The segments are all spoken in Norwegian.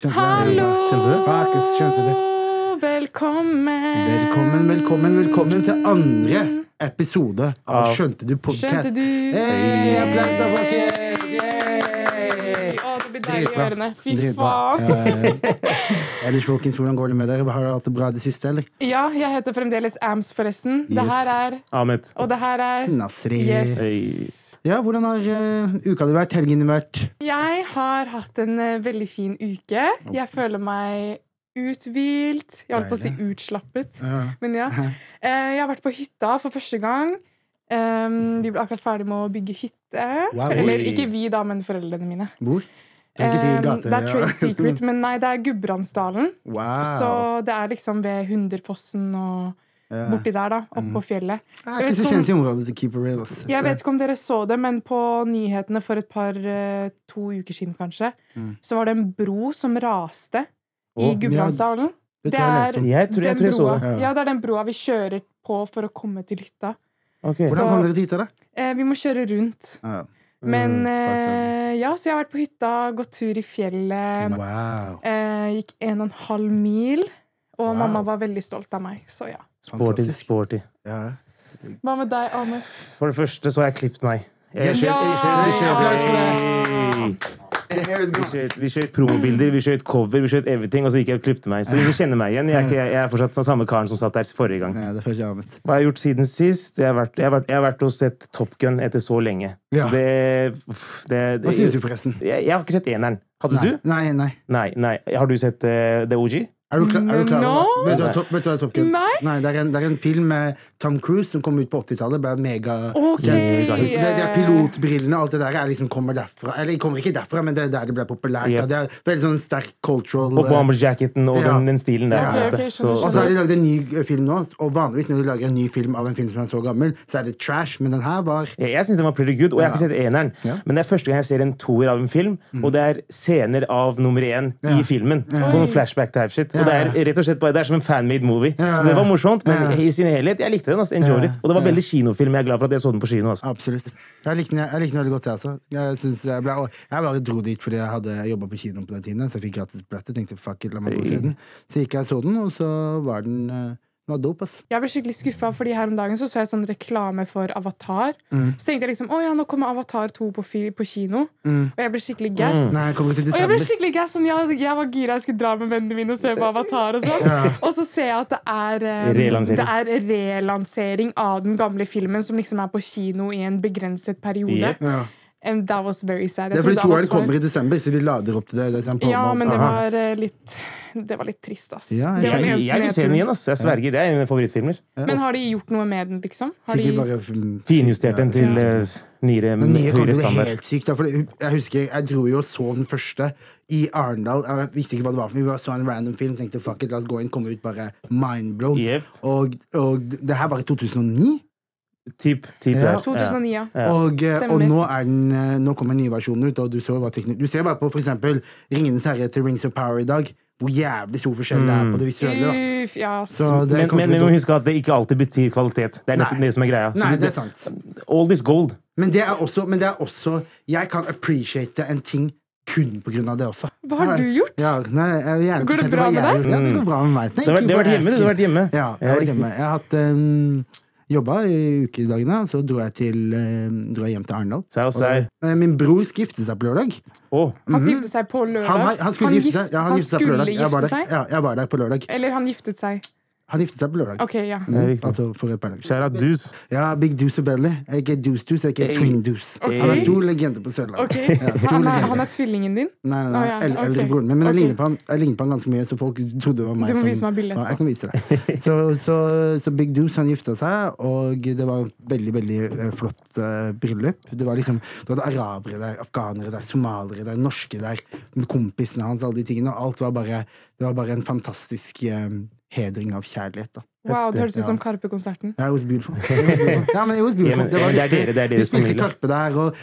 Hallo! Skjønte du? Velkommen til andre episode av Skjønte du podcast. Skjønte du? Hey, applaus da, folkens! Å, det blir deilig i ørene. Fy Dritbra. faen. Ellers, folkens, hvordan går det med dere? Har dere hatt det bra det siste, eller? Ja, jeg heter fremdeles Ams, forresten. Det Yes. her er Ahmed. Og det her er Nasri. Yes. Hey. Ja, hvordan har uka di vært? Helgen din vært? Jeg har hatt en veldig fin uke. Jeg føler meg uthvilt. Jeg holdt på å si utslappet. Ja. Men ja. Jeg har vært på hytta for første gang. Vi ble akkurat ferdig med å bygge hytte. Wow. Eller ikke vi, da, men foreldrene mine. Hvor? Jeg vil ikke si gate. Det er trade secret, men nei, det er Gudbrandsdalen. Wow. Så det er liksom ved Hunderfossen og borti der, da. Oppe på fjellet. Jeg er ikke så kjent i området til Keep It Real. Jeg vet ikke om dere så det, men på nyhetene for et par 2 uker siden, kanskje, så var det en bro som raste i Gudbrandsdalen. Det tror jeg leste om. Jeg tror jeg så det. Ja, det er den broa vi kjører på for å komme til hytta. Okay. Hvordan kom dere til hytta, da? Vi må kjøre rundt. Ja. Men ja, så jeg har vært på hytta, gått tur i fjellet. Wow. Gikk 1,5 mil. Og mamma var veldig stolt av meg, så ja. Sporty. Ja. Hva med deg, Ahmed? For det første så har jeg klippet meg. Vi skjøt promobilder, vi skjøt cover, vi skjøt everything, og så gikk jeg og klippte meg. Så ingen kjenner meg igjen. Jeg er fortsatt den samme karen som satt der forrige gang. Ja, det er første Ahmed. Hva har jeg gjort siden sist? Jeg har vært og sett Top Gun etter så lenge. Ja. Så Hva synes du forresten? Jeg har ikke sett eneren. Hadde du? Nei. Nei. Har du sett The OG? Er du klar over? No. Vet du hva er Top Gun? Nei. Det er en film med Tom Cruise som kom ut på 80-tallet. Ble mega Ok. Det er pilotbrillene, alt det der er liksom kommer derfra. Eller kommer ikke derfra, men det er der det ble populært. Yep. Og det er veldig sånn sterk cultural Og bomberjacketen og Ja. den stilen der. Ja. på en måte. Ok, skjønner, Og så har de laget en ny film nå. Og vanligvis når de lager en ny film av en film som er så gammel, så er det trash. Men den her var Jeg synes den var pretty good, og jeg har ikke sett eneren. Ja. Men det er første gang jeg ser en toer av en film, og det er scener av nummer 1 i filmen. På noen flashback-type shit. Og det er rett og slett bare, det er som en fan-made movie. Så det var morsomt, men i sin helhet, jeg likte den. Altså, enjoyed it. Og det var veldig kinofilm. Jeg er glad for at jeg så den på kino. Altså. Absolutt. Jeg likte den veldig godt, jeg også. Jeg bare dro dit fordi jeg hadde jobbet på kino på den tiden, så jeg fikk gratis billett. Tenkte fuck it, la meg gå og se den. Så gikk jeg og så den, og så var den var dope, ass. Jeg ble skikkelig skuffa, fordi her om dagen så jeg sånn reklame for Avatar. Så tenkte jeg liksom, å ja, nå kommer Avatar 2 på kino. Og jeg ble skikkelig gassed. Nei, jeg kommer til Og jeg ble desember. skikkelig gassed, sånn, jeg var gira, jeg skulle dra med vennene mine og se på Avatar og sånn. Og så ser jeg at det er relansering av den gamle filmen som liksom er på kino i en begrenset periode. Yep. Ja. And that was very sad. Det er fordi toeren kommer i desember, så de lader opp til det. Det er sånn Ja, men det Aha. var litt trist, ass. Ja, Det var den eneste Jeg vil se den igjen. Altså. Jeg sverger, det er en av mine favorittfilmer. Men har de gjort noe med den, liksom? Har Sikkert de... bare Finjustert den til Den nye kommer høyere til å bli standard. helt sykt. Da, for jeg husker, jeg dro jo og så den første i Arendal. Jeg visste ikke hva det var, for vi så en random film. Tenkte fuck it, la oss gå inn, komme ut bare mindblown. Yep. Og det her var i 2009. Typ Ja. 2009, ja. Og Stemmer. nå kommer nye versjoner ut, og du ser bare på for eksempel Ringenes herre til Rings of Power i dag, hvor jævlig stor forskjell det er på det visuelle. Da. Uff, ja, ass. Så det Men kommer vi til må å- huske at det ikke alltid betyr kvalitet. Det er nettopp Nei. det som er greia. Så Nei, det er sant. All this gold. Men det er også jeg kan appreciate en ting kun på grunn av det også. Hva har du gjort? Ja, nei, jeg vil gjerne Går det fortelle bra hva med jeg har deg? gjort. Ja, det går bra med meg. Du har vært hjemme. Ja, jeg har vært hjemme. Jeg har hatt jobba i ukedagene, og så dro jeg hjem til Arendal. Min bror giftet seg på lørdag. Han giftet seg på lørdag? Han skulle gifte seg. Ja, han giftet seg på lørdag. Jeg var der på lørdag. Eller han giftet seg? Han giftet seg på lørdag. Ok, ja. Altså for et par dager. Shout out Deuce. Ja, Big Deuce og Belly. Ikke Deuce, ikke Twin Deuce. Ok. Han er stor legende på Sørlandet. Ok. Ja, stor legende. Han er tvillingen din? Nei, Å, ja, eldre ok. broren min. Men Ok. jeg ligner på han ganske mye, så folk trodde det var meg. Du må som- vise meg bildet Ja, jeg kan vise deg. Så Big Deuce, han gifta seg, og det var veldig, veldig flott bryllup. Det var liksom, det var arabere der, afghanere der, somalere der, norske der, kompisene hans, alle de tingene. Og alt var bare, det var bare en fantastisk hedring av kjærlighet, da. Wow, det hørtes ut som Karpe-konserten. Ja, it was beautiful. Ja, men it was beautiful. Det var Det er riktig. det er Vi deres spilte familie. Karpe der, og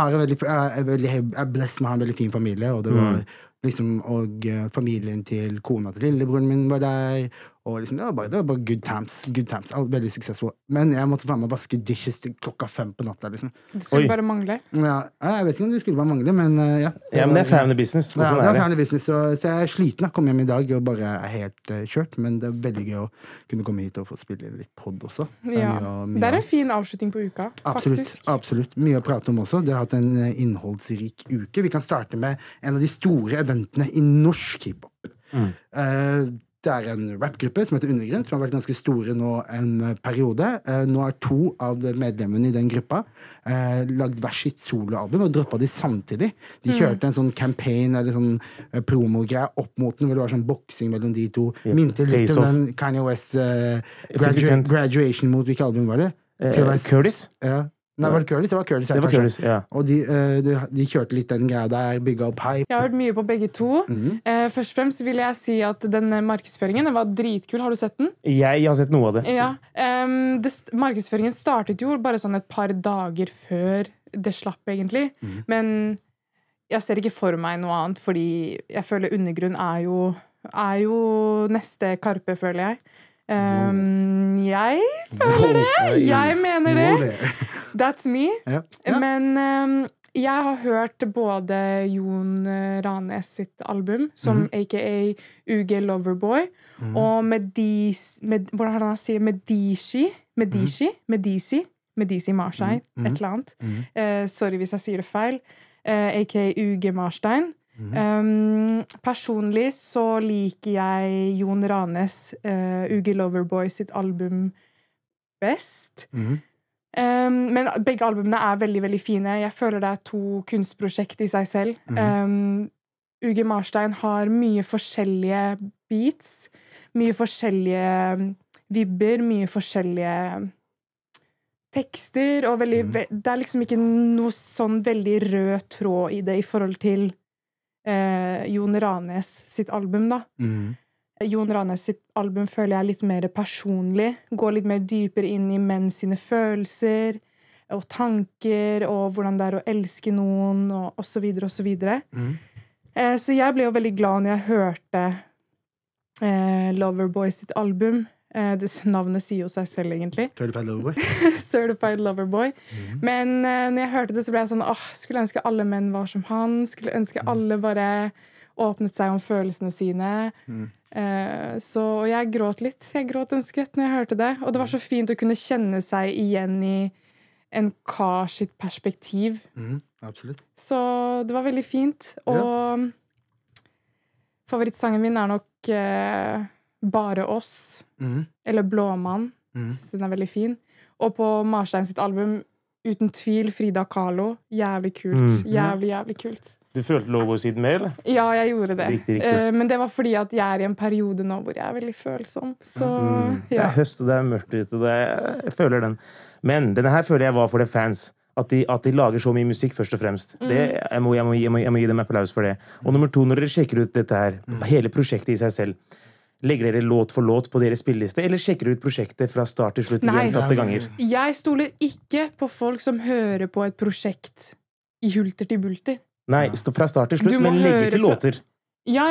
jeg er blessed med å ha en veldig fin familie, og det var liksom, og familien til kona til lillebroren min var der, Og liksom, det var bare good times. Veldig suksessfull. Men jeg måtte være med å vaske dishes til 5:00 på natta. Liksom. Det skulle bare mangle. Ja, jeg vet ikke om det skulle bare mangle, men ja. Men det er family business. Ja, det er family business, så jeg er sliten. Jeg kom hjem i dag og bare er helt kjørt. Men det er veldig gøy å kunne komme hit og få spille litt podd også. Det er en fin avslutning på uka, faktisk. Absolutt. Mye å prate om også. Det har hatt en innholdsrik uke. Vi kan starte med en av de store eventene i norsk hiphop. Det er en rapgruppe som heter Undergrunn, som har vært ganske store nå en periode. Nå er 2 av medlemmene i den gruppa lagd hver sitt soloalbum og droppet de samtidig. De kjørte en sånn campaign eller sånn promogreie opp mot den, hvor det var sånn boksing mellom de 2. Minte litt om den Kanye West Graduation mot hvilket album var det? Curtis? Ja. Nei, var det Curtis? Det var Curtis, det var Curtis, ja. Og de kjørte litt den greia der, bygget opp hype. Jeg har hørt mye på begge 2. Først og fremst vil jeg si at den markedsføringen den var dritkul. Har du sett den? Jeg har sett noe av det. Ja. Markedsføringen startet jo bare sånn et par dager før det slapp, egentlig. Men jeg ser ikke for meg noe annet, fordi jeg føler Undergrunn er jo neste Karpe, føler jeg. Jeg føler det. Jeg mener det. That's me. Men jeg har hørt både Jon Ranes sitt album, som aka UG Loverboy, og hvordan han sier Medici Marstein, et eller annet. Sorry hvis jeg sier det feil. Aka UG Marstein. Personlig så liker jeg Jon Ranes UG Loverboy sitt album best. Men begge albumene er veldig, veldig fine. Jeg føler det er 2 kunstprosjekt i seg selv. UG Marstein har mye forskjellige beats, mye forskjellige vibber, mye forskjellige tekster, og det er liksom ikke noe sånn veldig rød tråd i det i forhold til Jon Ranes sitt album, da. Jon Ranes sitt album føler jeg er litt mer personlig, går litt mer dypere inn i menn sine følelser og tanker, og hvordan det er å elske noen, og så videre, og så videre. Så jeg ble jo veldig glad når jeg hørte Loverboy sitt album. Navnet sier jo seg selv, egentlig. Certified Loverboy. Certified Loverboy. Men når jeg hørte det, så ble jeg sånn, skulle ønske alle menn var som han, skulle ønske alle bare åpnet seg om følelsene sine. Og jeg gråt litt. Jeg gråt en skvett når jeg hørte det. Og det var så fint å kunne kjenne seg igjen i en kar sitt perspektiv. Absolutt. Så det var veldig fint. Og favorittsangen min er nok Bare oss, eller Blåmann. Den er veldig fin. Og på Marstein sitt album, uten tvil, Frida Kahlo. Jævlig kult. Jævlig kult. Du følte logo-siden mer, eller? Ja, jeg gjorde det. Riktig. Men det var fordi at jeg er i en periode nå hvor jeg er veldig følsom. Så, Det er høst, og det er mørkt ute. Jeg føler den. Men denne her føler jeg var for det fans. At de lager så mye musikk, først og fremst. Jeg må gi dem applaus for det. Og nummer 2, når dere sjekker ut dette her, hele prosjektet i seg selv, legger dere låt for låt på deres spilleliste, eller sjekker dere ut prosjektet fra start til slutt gjentatte ganger? Jeg stoler ikke på folk som hører på et prosjekt i hulter til bulter. Nei, fra start til slutt, men legger til låter. Ja,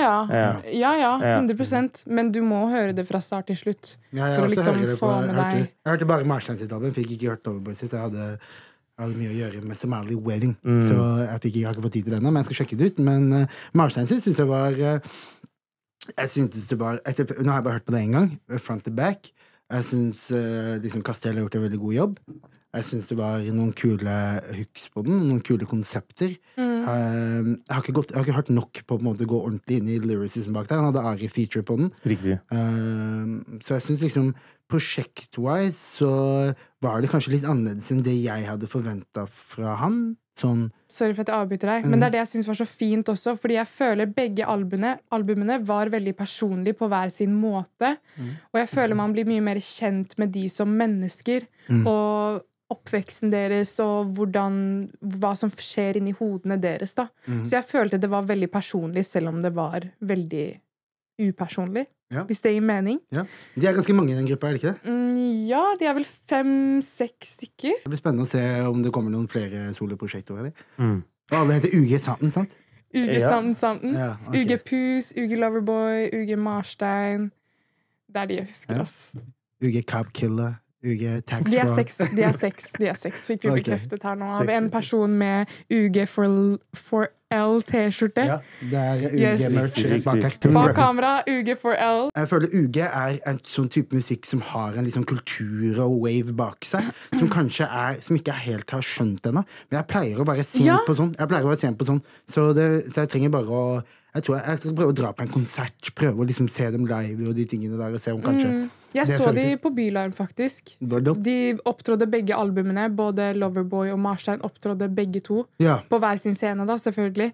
100%. Men du må høre det fra start til slutt. For å liksom få med deg. Jeg hørte bare Marstein sitt album, fikk ikke hørt Loverboy sitt. Jeg hadde mye å gjøre med Somali Wedding, så jeg har ikke fått tid til denne, men jeg skal sjekke det ut. Men Marstein sitt synes jeg var... Jeg synes det var... Nå har jeg bare hørt på det en gang, front to back. Jeg synes liksom Castell har gjort en veldig god jobb. Jeg synes det var noen kule hooks på den, noen kule konsepter. Jeg har ikke hørt nok på en måte gå ordentlig inn i lyricism bak der. Han hadde Ari feature på den. Riktig. Så jeg synes liksom prosjekt-wise så var det kanskje litt annerledes enn det jeg hadde forventet fra han. Sorry for at jeg avbryter deg, men det er det jeg synes var så fint også, fordi jeg føler begge albumene var veldig personlige på hver sin måte, og jeg føler man blir mye mer kjent med de som mennesker, og oppveksten deres, og hva som skjer inni hodene deres da. Så jeg følte det var veldig personlig, selv om det var veldig upersonlig. Hvis det gir mening. De er ganske mange i den gruppa, er det ikke det? Ja, de er vel 5-6 stykker. Det blir spennende å se om det kommer noen flere soloprosjekter over det. Og alle heter UG Santen, sant? UG Santen. UG Pus, UG Loverboy, UG Marstein. Det er de jeg husker, ass. UG Cab Killer. UG Tax De er Fraud. seks, fikk vi bekreftet her nå. Av en person med UG for L T-skjorte. Ja, det er UG-merch rett bak her. Bak kamera, UG for L. Jeg føler UG er en sånn type musikk som har en liksom kultur og wave bak seg, som kanskje som ikke helt har skjønt ennå. Men jeg pleier å være sent på sånn. Så jeg trenger bare å jeg skal prøve å dra på en konsert, prøve å liksom se dem live og de tingene der, og se om kanskje Jeg så de på Bylarm, faktisk. De opptrådde begge albumene. Både Loverboy og Marstein opptrådde begge to. På hver sin scene, da, selvfølgelig.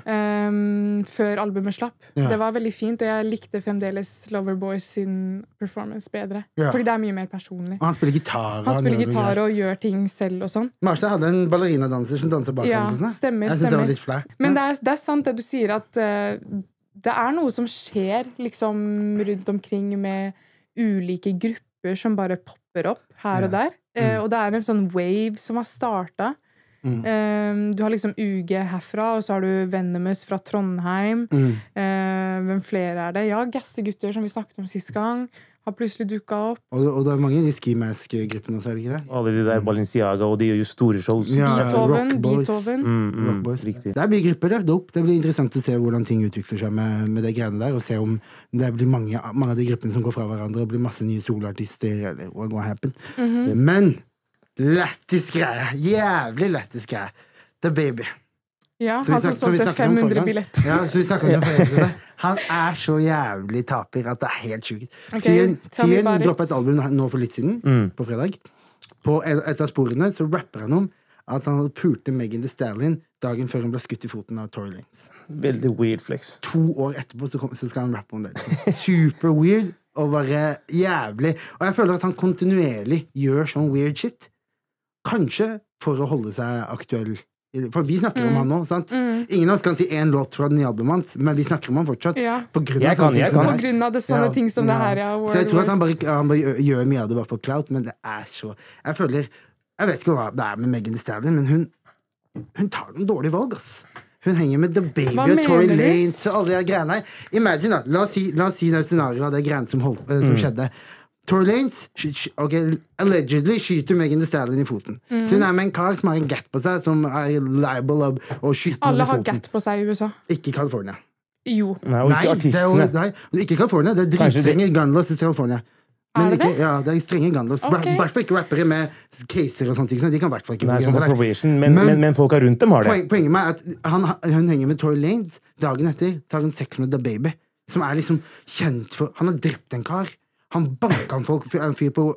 Før albumet slapp. Det var veldig fint, og jeg likte fremdeles Loverboy sin performance bedre. Fordi det er mye mer personlig. Og han spiller gitar. Og gjør ting selv og sånn. Marstein hadde en ballerinadanser som danser bak ham. Stemmer. Jeg synes det var litt flau. Men det er sant det du sier, at det er noe som skjer liksom rundt omkring med ulike grupper som bare popper opp her og der. Og det er en sånn wave som har startet. Du har liksom UG herfra, og så har du Venomous fra Trondheim. Hvem flere er det? Ja, Gastegutter, som vi snakket om sist gang, har plutselig dukket opp. Og det er mange i de Ski Mask-gruppene også, er det ikke det? Alle de der Balenciaga, og de gjør jo store shows. Beethoven. Riktig. Det er mye grupper, det er dope. Det blir interessant å se hvordan ting utvikler seg med det greiene der, og se om det blir mange av de gruppene som går fra hverandre, og blir masse nye solartister, eller what will happen. Men lættis greie. Jævlig lættis greie. The Baby. Ja, han som solgte 500 billetter. Ja, så vi snakker om det. Han er så jævlig taper at det er helt sjukt. Fyren droppet et album nå for litt siden, på fredag. På et av sporene så rapper han om at han hadde pult Megan Thee Stallion dagen før hun ble skutt i foten av Tory Lanez. Veldig weird flex. 2 år etterpå så skal han rappe om det. Super weird og bare jævlig. Og jeg føler at han kontinuerlig gjør sånn weird shit. Kanskje for å holde seg aktuell. For vi snakker om han nå, sant? Ingen av oss kan si en låt fra den nye albumet hans, men vi snakker om han fortsatt på grunn av sånne ting som det her. Så jeg tror at han bare gjør mye av det bare for clout, men det er så jeg føler, jeg vet ikke hva det er med Megan Thee Stallion, men hun tar noen dårlige valg, ass. Hun henger med The Baby og Tory Lanez og alle de greiene her. Imagine da, la oss si det scenarioet av det greiene som skjedde. Tory Lanez allegedly skyter Megan Thee Stallion i foten. Så hun er med en kar som har en gat på seg, som er liable å skyte noen i foten. Alle har gat på seg i USA. Ikke i California. Jo. Nei, ikke artistene. Ikke i California, det er dritstrenge gunlaws i California. Men er det? Ja, det er strenge gunlaws. I hvert fall ikke rappere med caser og sånne ting. De kan i hvert fall ikke men folk rundt dem har det. Poenget med er at hun henger med Tory Lanez. Dagen etter tar hun sex med The Baby, som er liksom kjent for Han har drept en kar. Han banka en fyr på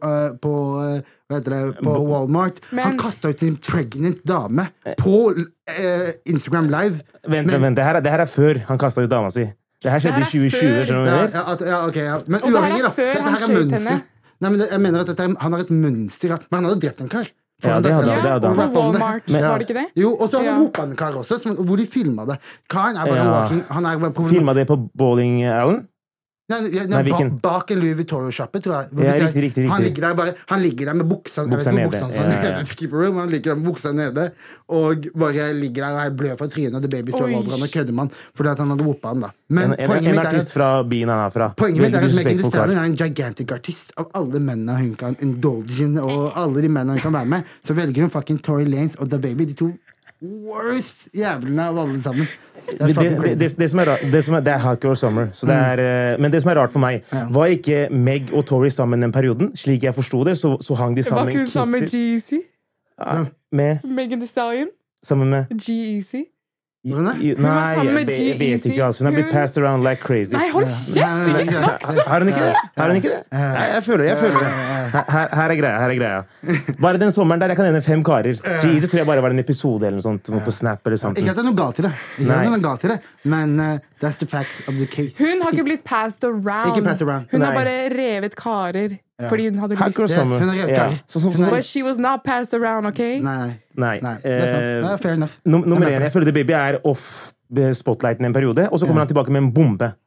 Walmart. Han kastet ut en pregnant dame på Instagram Live. Vent, det her er før han kastet ut dama si. Det her skjedde i 2020. Men uavhengig da, dette her er mønster. Nei, men jeg mener at han har et mønster. Men han hadde drept en kar. Ja, det hadde han. På Walmart, var det ikke det? Jo, og så hadde han hoppa en kar også, hvor de filmet det. Karen er bare walking. Filmet det på Bowling Allen? Bak en Louis Vuitton-sjappe, tror jeg. Ja, riktig. Han ligger der med buksa nede. Han ligger der med buksa nede og bare ligger der og er blød fra trynet, og The Baby står over han og kødder man fordi at han hadde whoppa han da. Men en artist fra byen han er fra. Poenget mitt er at Megan Thee Stallion er en gigantic artist. Av alle mennene hun kan indulge og alle de mennene hun kan være med, så velger hun fucking Tory Lanez og The Baby, de to worst jævlene av alle sammen. Det er Hardcore Summer, men det som er rart for meg, var ikke Meg og Tory sammen den perioden? Slik jeg forsto det, så hang de sammen. Var ikke hun sammen med G-Eazy? Med Megan Thee Stallion? Sammen med G-Eazy? Nei, jeg vet ikke, altså. Hun har blitt passed around like crazy. Nei, hold kjeft! Ikke snakk sånn! Har hun ikke det? Nei, jeg føler det. Her er greia. Bare den sommeren der jeg kan nevne 5 karer. Jesus tror jeg bare var en episode eller noe sånt på Snap eller sånt. Ikke at det er noe galt i det, men that's the facts of the case. Hun har ikke blitt passed around. Hun har bare revet karer. Fordi hun hadde lyst. Hun har revet karer. But she was not passed around, ok? Nei. Det er sant. Fair enough. Nummer 1, jeg føler The Baby er off spotlighten en periode, og så kommer han tilbake med en bombe.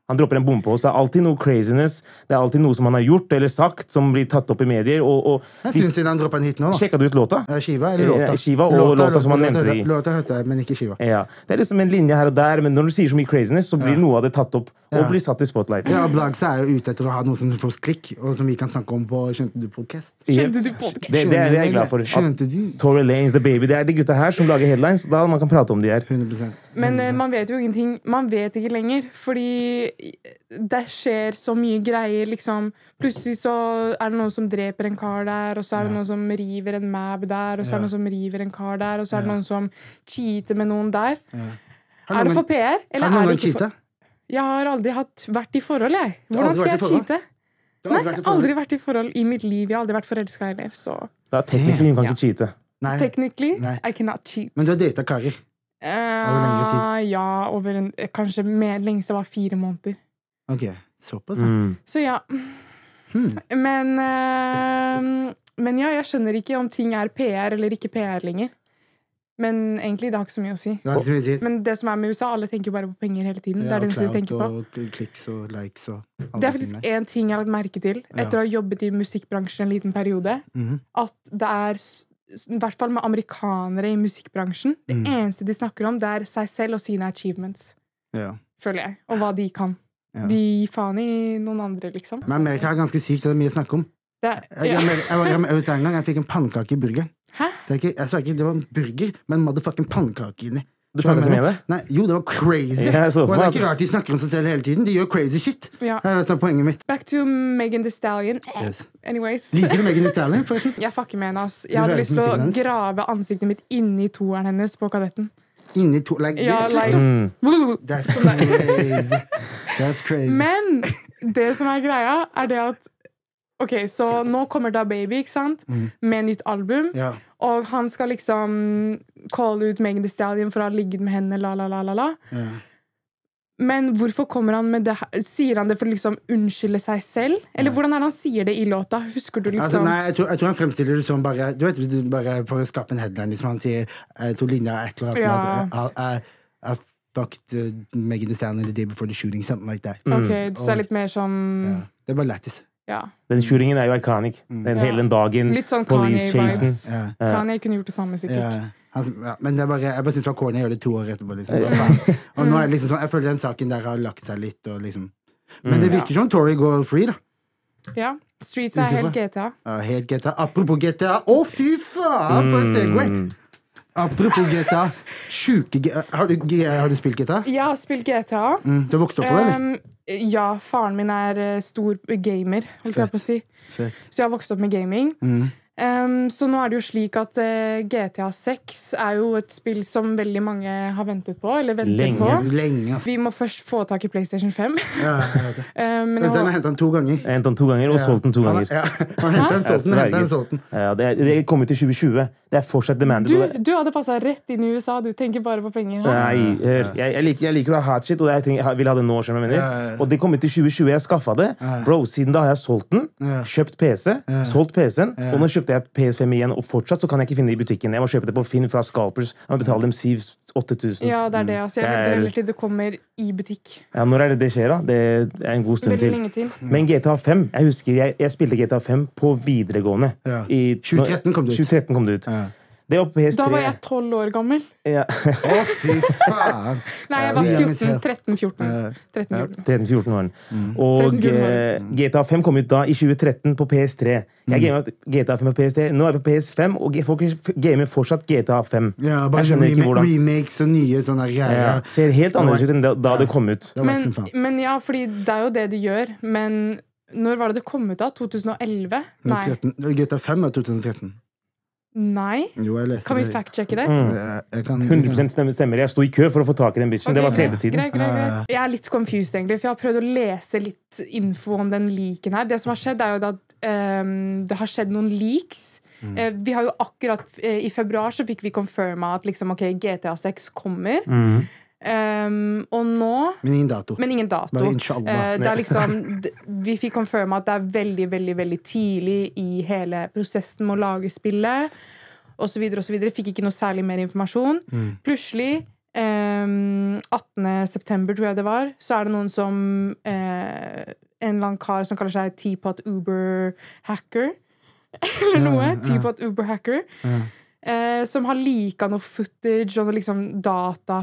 Han dropper en bombe på oss. Det alltid noe craziness. Det alltid noe som han har gjort eller sagt, som blir tatt opp i medier. Jeg synes siden han droppet en hit nå, da. Sjekket du ut låta? Skiva eller låta? Skiva og låta som han nevnte i. Låta hørte jeg, men ikke skiva. Ja. Det liksom en linje her og der, men når du sier så mye craziness, så blir noe av det tatt opp og blir satt i spotlight. Ja, Blagsa er jo ute etter å ha noe som får klikk, og som vi kan snakke om på Skjønte du podcast? Skjønte du podcast? Det er jeg glad for. Skjønte du? Tory Lanez, The Baby, det er de gutta her som lager headlines, da man kan prate om de her. 100%. Men man vet jo ingenting. Man vet ikke lenger, fordi det skjer så mye greier, liksom. Plutselig så er det noen som dreper en kar der, og så er det noen som river en mab der, og så er det noen som river en kar der, og så er det noen som cheater med noen der. Er det for PR, eller er det ikke for... Jeg har aldri vært i forhold, jeg. Hvordan skal jeg cheate? Nei, jeg har aldri vært i forhold i mitt liv. Jeg har aldri vært forelsket heller, så... Da teknisk hun kan ikke cheate. Technically, I cannot cheat. Men du har datet karer? Over lengre tid? Ja, kanskje mer lengst det var 4 måneder. Ok, såpass. Så ja. Men ja, jeg skjønner ikke om ting er PR eller ikke PR lenger. Men egentlig, det har ikke så mye å si. Men det som er med USA, alle tenker bare på penger hele tiden. Det er det eneste de tenker på. Og kliks og likes og det er faktisk en ting jeg har lagt merke til etter å ha jobbet i musikkbransjen en liten periode, at det er, i hvert fall med amerikanere i musikkbransjen, det eneste de snakker om, det er seg selv og sine achievements. Føler jeg. Og hva de kan. De gir faen i noen andre, liksom. Men Amerika er ganske sykt, det er mye å snakke om. Jeg var en gang, jeg fikk en pannekake i burgeren. Hæ? Jeg sa ikke det var en burger, men motherfucking pannekake inni. Du følger ikke med det? Nei, jo, det var crazy. Og det er ikke rart de snakker om seg selv hele tiden. De gjør crazy shit. Det er det som er poenget mitt. Back to Megan Thee Stallion. Anyways. Liker du Megan Thee Stallion, forresten? Jeg fucker med henne, ass. Jeg hadde lyst til å grave ansiktet mitt inni toeren hennes på Kadetten. Inni to, like this? That's crazy. That's crazy. Men det som er greia, er det at ok, så nå kommer da Baby, ikke sant? Med nytt album. Og han skal liksom calle ut Megan Thee Stallion for å ha ligget med henne, la. Men hvorfor kommer han med det? Sier han det for å liksom unnskylde seg selv? Eller hvordan er det han sier det i låta? Husker du liksom? Altså, nei, jeg tror han fremstiller det som bare, du vet, bare for å skape en headline, liksom han sier, jeg tror linja et eller annet, I fucked Megan Thee Stallion the day before the shooting, something like that. Ok, så er det litt mer som... Det er bare lættis. Den shootingen er jo iconic. Den hele dagen. Litt sånn Kanye-vibes. Kanye kunne gjort det samme, sikkert. Men jeg bare synes det var corny å gjøre det 2 år etterpå. Liksom. Og nå er det liksom sånn, jeg føler den saken der har lagt seg litt. Og liksom. Men det virker som Tory går free, da. Ja. Streets er helt GTA. Helt GTA. Apropos GTA. Å, fy faen! For en segway! Apropos GTA. Har du spilt GTA? Jeg har spilt GTA. Du har vokst opp på det, eller? Ja, faren min er stor gamer, holdt jeg på å si. Så jeg har vokst opp med gaming. Så nå er det jo slik at GTA 6 er jo et spill som veldig mange har ventet på, eller venter på. Lenge. Vi må først få tak i PlayStation 5. Ja, jeg vet det. Men så har hentet den 2 ganger. Hentet den 2 ganger, og solgt den 2 ganger. Han hentet den solgt. Ja, det kom ut i 2020. Det er fortsatt demanded. Du hadde passet rett inn i USA, du tenker bare på penger. Nei, jeg liker å ha hot shit, og jeg vil ha det nå, skjønner jeg mener. Og det kom ut i 2020, jeg skaffet det. Bro, siden da har jeg solgt den, kjøpt PC, solgt PC-en, og nå kjøpte jeg PS5 igjen, og fortsatt så kan jeg ikke finne det i butikken. Jeg må kjøpe det på Finn fra Scalpers. Jeg må betale dem 7-8 000. Ja, det er det. Altså. Jeg venter heller til det kommer i butikk. Ja, når er det skjer da? Det er en god stund til. Men GTA 5, jeg husker jeg spilte GTA 5 på videregående. I 2013 kom det ut. Det var på PS3. Da var jeg 12 år gammel. Å, fy faen! Nei, jeg var 13-14 år. Og GTA 5 kom ut da i 2013 på PS3. Jeg gamet GTA 5 på PS3. Nå er jeg på PS5, og folk gamer fortsatt GTA 5. Ja, bare remakes og nye sånne greier. Ser helt annerledes ut enn da det kom ut. Men ja, fordi det er jo det de gjør. Men når var det kom ut da? 2011? Nei. GTA 5 er 2013. Nei? Jo, kan vi fact-checke det? 100% stemmer. Jeg stod i kø for å få tak i den bitchen. Det var CD-tiden. Greit. Jeg er litt confused, egentlig, for jeg har prøvd å lese litt info om den leaken her. Det som har skjedd, er jo at det har skjedd noen leaks. Vi har jo akkurat i februar så fikk vi confirma at liksom, ok, GTA 6 kommer. Og nå Men ingen dato. Bare inshallah. Det er liksom, vi fikk confirma at det er veldig, veldig, veldig tidlig i hele prosessen med å lage spillet, og så videre og så videre. Fikk ikke noe særlig mer informasjon. Plutselig 18. september, tror jeg det var, så det noen som en eller annen kar som kaller seg Teapot Uber Hacker, eller noe. Teapot Uber Hacker. Som har liket noe footage og liksom data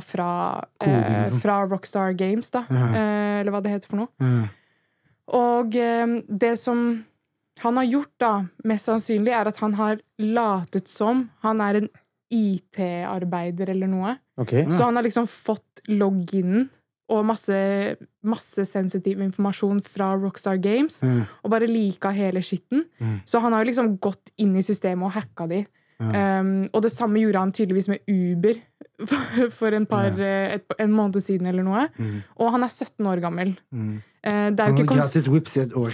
fra Rockstar Games, da. Eller hva det heter for noe. Og det som han har gjort, da, mest sannsynlig, at han har latet som han en IT-arbeider eller noe. Så han har liksom fått loginen og masse sensitiv informasjon fra Rockstar Games, og bare liket hele skitten. Så han har jo liksom gått inn i systemet og hacka de. Og det samme gjorde han tydeligvis med Uber for en måned siden eller noe. Og han 17 år gammel. Det jo ikke gratis whips I et år.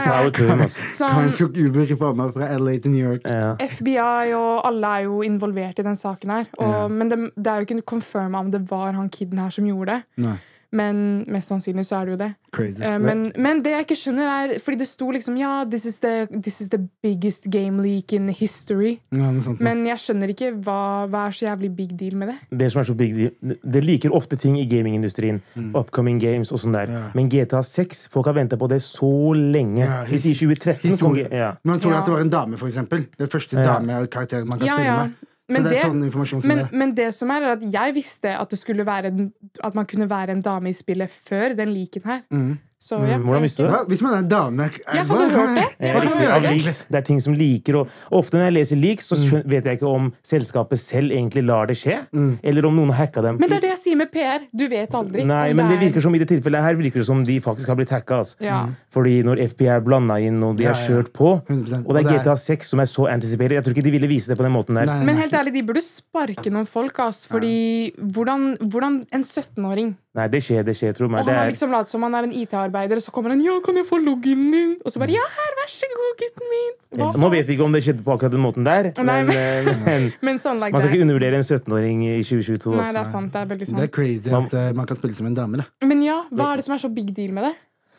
Han tok Uber I form fra LA til New York. FBI og alle jo involvert I den saken her. Men det jo ikke confirma om det var han kiden her som gjorde det. Nei. Men mest sannsynlig så det jo det. Crazy. Men det jeg ikke skjønner fordi det sto liksom, this is the biggest game leak in history. Men jeg skjønner ikke hva så jævlig big deal med det. Det som så big deal, det liker ofte ting I gamingindustrien, upcoming games og sånn der. Men GTA 6, folk har ventet på det så lenge. I 2013 kom Man tror at det var en dame, for eksempel. Den første dame-karakteren man kan spille med. Så det sånn informasjon som men det som at jeg visste at det skulle at man kunne være en dame I spillet før den liken her. Så, Hvordan visste du det? Hvis man en dame har du hørt det? Av leaks. Det ting som liker og ofte når jeg leser leaks så vet jeg ikke om selskapet selv egentlig lar det skje eller om noen har hacket dem. Men det det jeg sier med PR, du vet aldri. Nei, men det virker som I det tilfellet her virker det som de faktisk har blitt hacket altså. Fordi når FBI blandet inn og de har kjørt på 100%. og det GTA 6 som så anticipated, jeg tror ikke de ville vise det på den måten der. Men helt ærlig, de burde sparke noen folk fordi hvordan en 17-åring Nei, det skjer, tror meg. Og han har liksom latt som han en IT-arbeider, og så kommer han, kan jeg få loginen din? Og så bare, her, vær så god, gutten min. Nå vet vi ikke om det skjedde på akkurat den måten der, men sånn like man skal ikke undervurdere en 17-åring I 2022. Nei, det sant, det veldig sant. Det crazy at man kan spille som en dame, da. Men hva det som så big deal med det?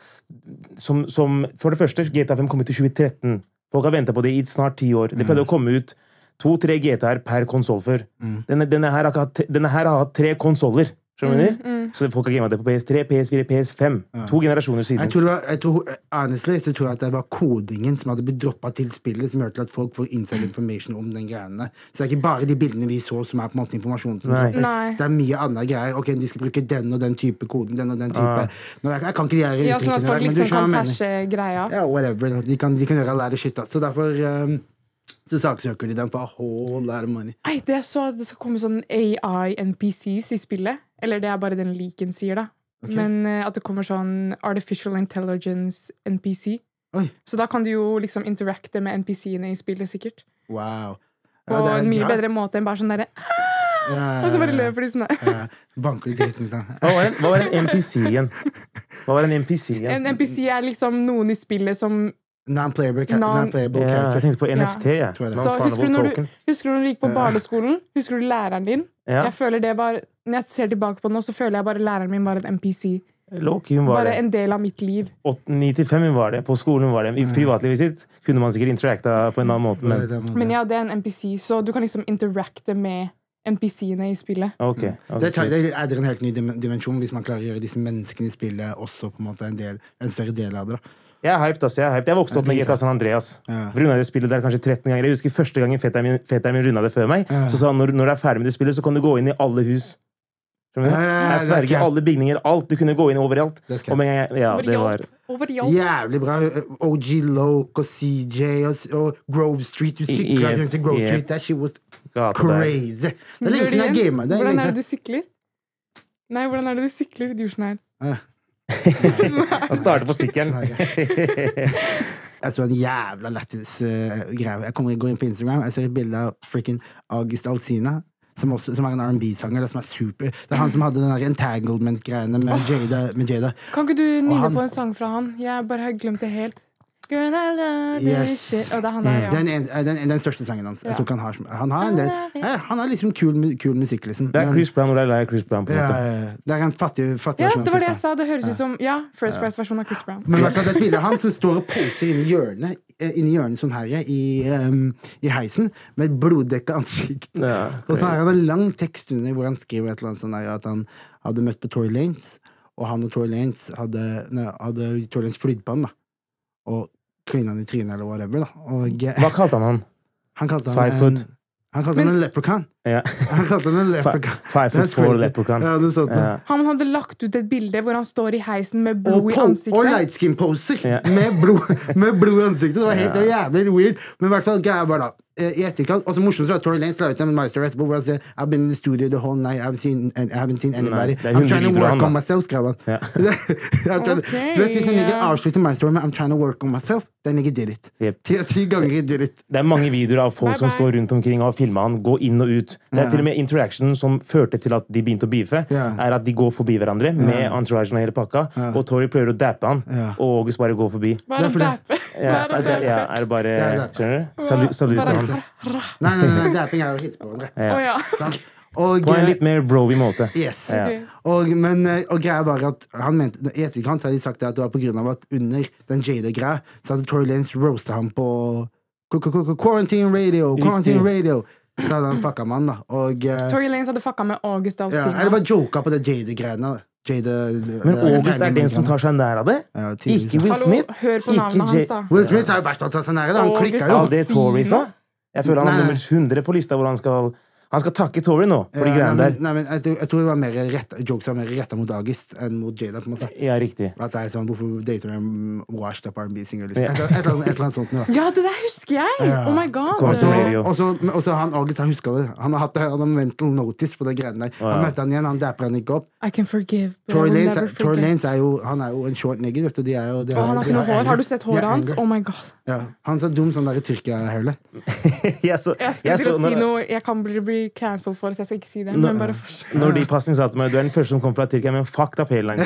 For det første, GTA 5 kom ut I 2013. Folk har ventet på det I snart 10 år. Det pleide å komme ut 2-3 GTA'er per konsol før. Denne her har hatt 3 konsoler. Så folk har gamet det på PS3, PS4, PS5 2 generasjoner siden honestly, så tror jeg at det var kodingen som hadde blitt droppet til spillet som gjør til at folk får inside information om den greiene så det ikke bare de bildene vi så som på en måte informasjon som det mye andre greier ok, de skal bruke den og den type koden den og den type jeg kan ikke gjøre sånn at folk liksom kan tasje greia whatever, de kan gjøre all det shit så derfor så saksøker de dem for a whole lot of money det så at det skal komme sånn AI NPCs I spillet eller det bare den leaken sier da men at det kommer sånn Artificial Intelligence NPC så da kan du jo liksom interacte med NPCene I spillet sikkert wow på en mye bedre måte enn bare sånn der og så bare løper de sånn der banker de dritten ut Hva var en NPC igjen? En NPC liksom noen I spillet som non-playable character jeg tenkte på NFT så husker du når du gikk på barneskolen husker du læreren din jeg føler det bare når jeg ser tilbake på det nå så føler jeg bare læreren min var en NPC bare en del av mitt liv 9-5 var det, på skolen var det I privatlivet sitt kunne man sikkert interacta på en annen måte men det en NPC så du kan liksom interacte med NPCene I spillet det en helt ny dimensjon hvis man klarer å gjøre disse menneskene I spillet også på en måte en større del av det da Jeg hyped, jeg vokste opp med GTA San Andreas Rundet det spillet der kanskje 13 ganger Jeg husker første gangen fetteren min rundet det før meg Så sa han, når du ferdig med det spillet Så kan du gå inn I alle hus Jeg sverger alle bygninger, alt Du kunne gå inn overalt det var jævlig bra OG Loke og CJ og Grove Street Du sykler til Grove Street That shit was crazy Det lenge siden jeg gamet Hvordan det du sykler? Nei, hvordan det du sykler? Du gjør sånn her Han starter på sykkelen Jeg så en jævla lættis greie Jeg går inn på Instagram Jeg ser et bilde av freaking August Alsina som en R&B-sanger som super det han som hadde den der entanglement-greiene med Jada Kan ikke du nynne på en sang fra han? Jeg bare har glemt det helt Girl, I love this shit. Og det er han der, Den største sangen hans. Jeg tror ikke han har en del. Han har liksom kul musikk, liksom. Det er Chris Brown, og det er Chris Brown, på en måte. Det er en fattig versjon. Ja, det var det jeg sa. Det høres ut som First Price-versjonen av Chris Brown. Men i hvert fall det er et bilde av han som står og poser inni hjørnet sånn her i heisen, med et bloddekket ansikt. Og så har han en lang tekst under hvor han skriver et eller annet sånn der, at han hadde møtt på Tory Lanez, og han og Tory Lanez hadde Tory Lanez flydd på han, da. Og klina han i trynet, eller whatever, da. Hva kalte han? Han kalte han 5 foot. Han kalte han en leprechaun. Ja. Han kalte han en leprechaun. 5'4" leprechaun. Ja, du så det. Han hadde lagt ut et bilde hvor han står i heisen med blod i ansiktet. Og lightskin-poser med blod i ansiktet. Det var helt jævlig weird. Men i hvert fall, greia var da i etterkant, og så morsomt så var Tory Lanez la ut en Meister etterpå hvor han sier I've been in the studio the whole night, I haven't seen anybody. I'm trying to work on myself, skrev han. Du vet, hvis en nigger avslutter Meister med I'm trying to work on myself, then nigger did it. 10 ganger he did it. Det er mange videoer av folk som står rundt omkring og filmer han, gå inn og ut. Det er til og med interaction som førte til at de begynte å beefe, er at de går forbi hverandre med entouragen og hele pakka, og Tory prøver å dappe han, og August bare går forbi. Hva er det dappe? Er det bare, skjønner du? Salut til han. Nei, dapping er jo hits på hverandre. På en litt mer broy måte. Yes. Og greia var at han mente, i etterkant så hadde de sagt at det var på grunn av at under den Jada-greia så hadde Tory Lanez roastet ham på Quarantine Radio. Så hadde han fucka med han, da. Tory Lanez hadde fucka med August Alsina. Eller bare joka på det Jada-greiene. Men August er den som tar seg nær av det? Ikke Will Smith? Hør på navnet hans, da. Will Smith har jo vært å ta seg nær av det. Han klikket jo. Det Tory sa? Jeg føler han er nummer 100 på lista hvor han skal takke Tory nå for de greiene der. Nei, men jeg tror det var jokes var mer rettet mot August enn mot Jada, på en måte. Ja, riktig. At det er sånn, hvorfor dater du en washed up R&B-singer? Et eller annet sånt. Ja, det der husker jeg! Oh my god! Og så han August har husket det. Han har mental notice på det greiene der. Han møtte han igjen, han dapper han ikke opp. I can forgive, but Tory I will never forget. Tory Lanez er jo en short nigger, vet du. Han har ikke noe hår. Har du sett håret hans? Oh my god. Ja, han er så dum sånn der i Tyrkia-høle. Jeg skulle til å si noe jeg kan bli cancelled for, så jeg skal ikke si det. Men bare når de passene sa til meg, du er den første som kom fra Tyrkia, men fucked up hairline.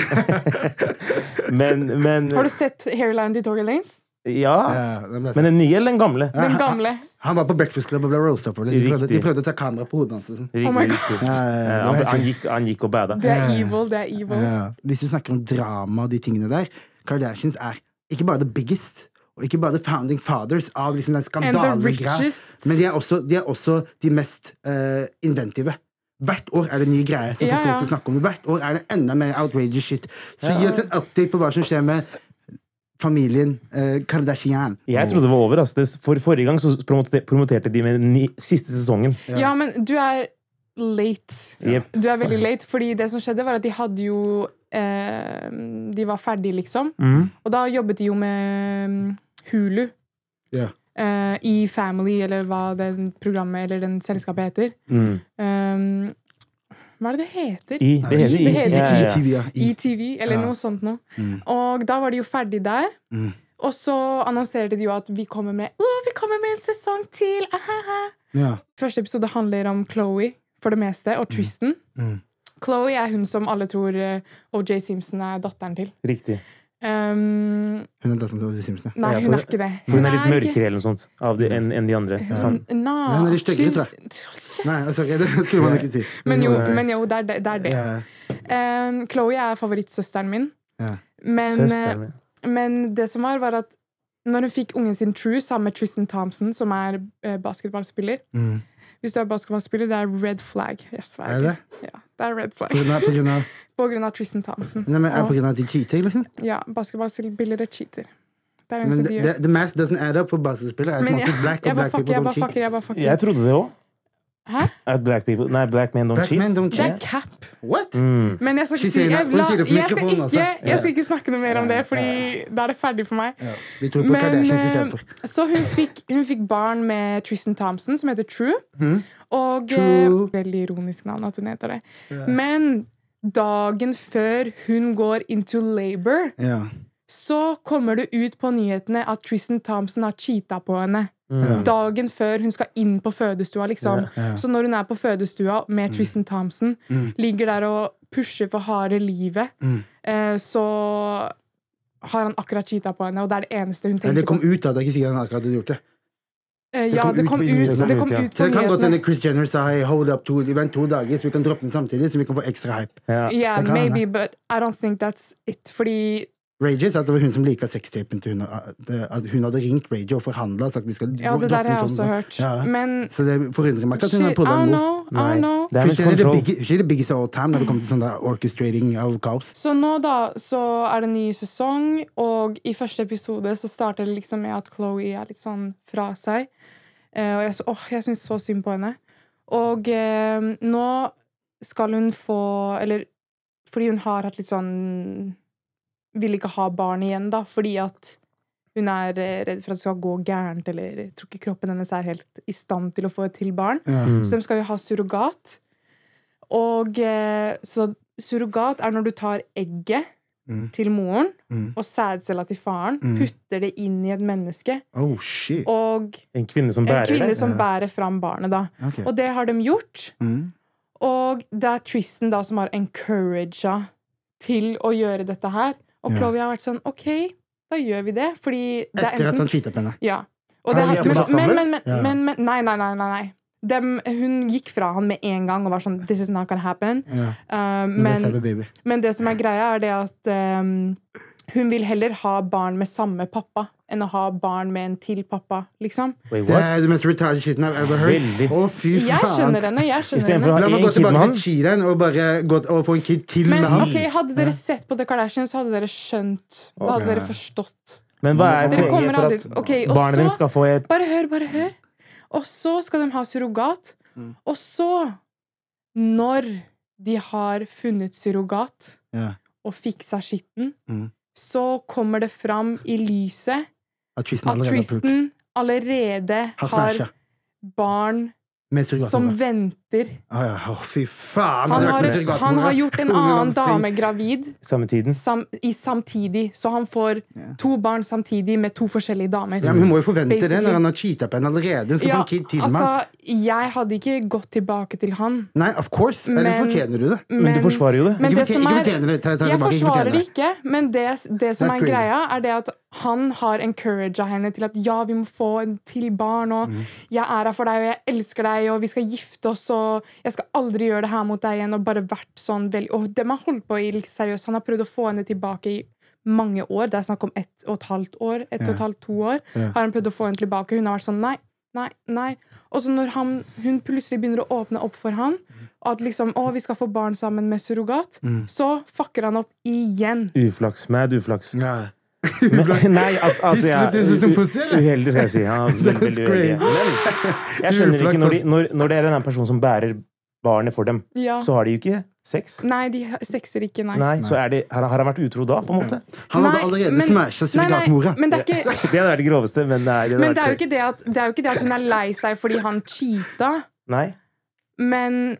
men har du sett hairline til Tory Lanez? Ja, men den nye eller den gamle? Den gamle. Han var på Breakfast Club og ble roastet for det. De prøvde å ta kamera på hodet hans. Oh my god. Han gikk og bada. Det er evil. Hvis du snakker om drama og de tingene der, Kardashians er ikke bare the biggest, og ikke bare the founding fathers av liksom den skandale-greia, men de er også de mest inventive. Hvert år er det nye greier som får folk til å snakke om det. Hvert år er det enda mer outrageous shit. Så gi oss en update på hva som skjer med familien Kardashian. Jeg trodde det var over. For forrige gang så promoterte de med siste sesongen. Ja, men du er late. Du er veldig late, fordi det som skjedde var at de hadde jo de var ferdige, liksom. Og da jobbet de jo med Hulu. I Family, eller hva den programmet eller den selskapet heter. Hva er det heter? Det heter ETV, eller noe sånt noe. Og da var de jo ferdig der. Og så annonserte de jo at vi kommer med en sesong til. Første episode handler om Chloe, for det meste, og Tristan. Chloe er hun som alle tror O.J. Simpson er datteren til. Riktig. Hun er datteren til O.J. Simpson. Nei, hun er ikke det. Hun er litt mørkere eller noe sånt enn de andre. Hun er litt styggere, tror jeg. Nei, sorry, det skulle man ikke si. Men jo, det er det. Chloe er favorittsøsteren min. Men det som var at når hun fikk ungen sin True sammen med Tristan Thompson, som er basketballspiller. Hvis du er basketballspiller, det er red flag. Jeg sverger. Er det? Ja, det er red flag. På grunn av Tristan Thompson. Nei, men er det på grunn av at de cheater, liksom? Ja, basketballspillere cheater. Det er men the math doesn't add up for basketballspillere. Jeg bare fucker. Jeg trodde det også. Hæ? At black men don't cheat. Det er cap. What? Men jeg skal ikke snakke noe mer om det, fordi da er det ferdig for meg. Vi tror på Kardashians i stedet for. Så hun fikk barn med Tristan Thompson, som heter True. Og veldig ironisk navn at hun heter det. Men dagen før hun går into labor, så kommer det ut på nyhetene at Tristan Thompson har cheatet på henne. Dagen før hun skal inn på fødestua, liksom. Så når hun er på fødestua med Tristan Thompson, ligger der og pusher for harde livet, så har han akkurat cheatet på henne, og det er det eneste hun tenker på. Det kom ut da, det er ikke sikkert han akkurat hadde gjort det. Ja, det kom ut så det kan godt hende Kris Jenner sa hey, hold up, vi vent 2 dager, så vi kan droppe den samtidig, så vi kan få ekstra hype. Yeah, maybe, but I don't think that's it, fordi Ray J sa at det var hun som liker sextapen til hun, at hun hadde ringt Ray J og forhandlet og sagt vi skal droppe det der har jeg også hørt. Men, så det forundrer meg ikke at hun har på den mot. Kris Jenner er the biggest of all time når det kommer til sånn der orchestrating av kaos. Så nå da, så er det ny sesong, og i første episode så starter det liksom med at Chloe er litt sånn fra seg. Og jeg synes så synd på henne. Og nå skal hun få, eller fordi hun har hatt litt sånn vil ikke ha barn igjen da, fordi at hun er redd for at det skal gå gærent, eller jeg tror ikke kroppen hennes er helt i stand til å få et til barn. Så de skal jo ha surrogat. Og så surrogat er når du tar egget til moren og sædcella til faren, putter det inn i et menneske. Oh, shit. Og en kvinne som bærer fram barnet da. Okay. Og det har de gjort. Og det er Tristan da som har encouraget til å gjøre dette her. Og Chloe har vært sånn, ok, da gjør vi det. Fordi det er etter at han cheatet på henne. Ja. Og nei. Hun gikk fra han med en gang og var sånn, this is not gonna happen. Men det som er greia er det at hun vil heller ha barn med samme pappa enn å ha barn med en til pappa, liksom. Det er det mest retarded shiten I've ever heard. Fy faen. Jeg skjønner henne. La meg gå tilbake til cheateren og bare gå og få en kid til med han. Ok, hadde dere sett på The Kardashians, så hadde dere skjønt. Da hadde dere forstått. Men hva er poenget for at barnet deres skal få et... Bare hør. Og så skal de ha surrogat. Og så, når de har funnet surrogat og fiksa skitten, så kommer det fram i lyset at Tristan allerede har barn som venter. Fy faen! Han har gjort en annen dame gravid samtidig, så han får 2 barn samtidig med 2 forskjellige damer. Ja, men hun må jo forvente det når han har cheatet på henne allerede. Hun skal få en kid til meg. Jeg hadde ikke gått tilbake til han. Nei, of course. Eller fortjener du det? Men du forsvarer jo det. Men jeg forsvarer det ikke, men det som er greia, er det at han har encouraget henne til at vi må få en til barn, og jeg er her for deg, og jeg elsker deg, og vi skal gifte oss, og jeg skal aldri gjøre det her mot deg igjen, og bare vært sånn veldig... Og det man holdt på i, litt seriøst, han har prøvd å få henne tilbake i mange år, det er snakk om 1,5 år, 1,5-2 år, har han prøvd å få henne tilbake, hun har vært sånn, nei. Og så når hun plutselig begynner å åpne opp for han, at liksom, vi skal få barn sammen med surrogat, så fucker han opp igjen. Uflaks. Nei, at jeg uheldig, skal jeg si. Veldig uheldig. Men jeg skjønner ikke, når det er en person som bærer barnet for dem, så har de jo ikke sex. Nei, de sexer ikke, nei. Så har han vært utro da, på en måte? Han hadde allerede smashet surrogatmora. Det hadde vært det groveste, men det er jo ikke det at hun er lei seg fordi han cheatet. Nei. Men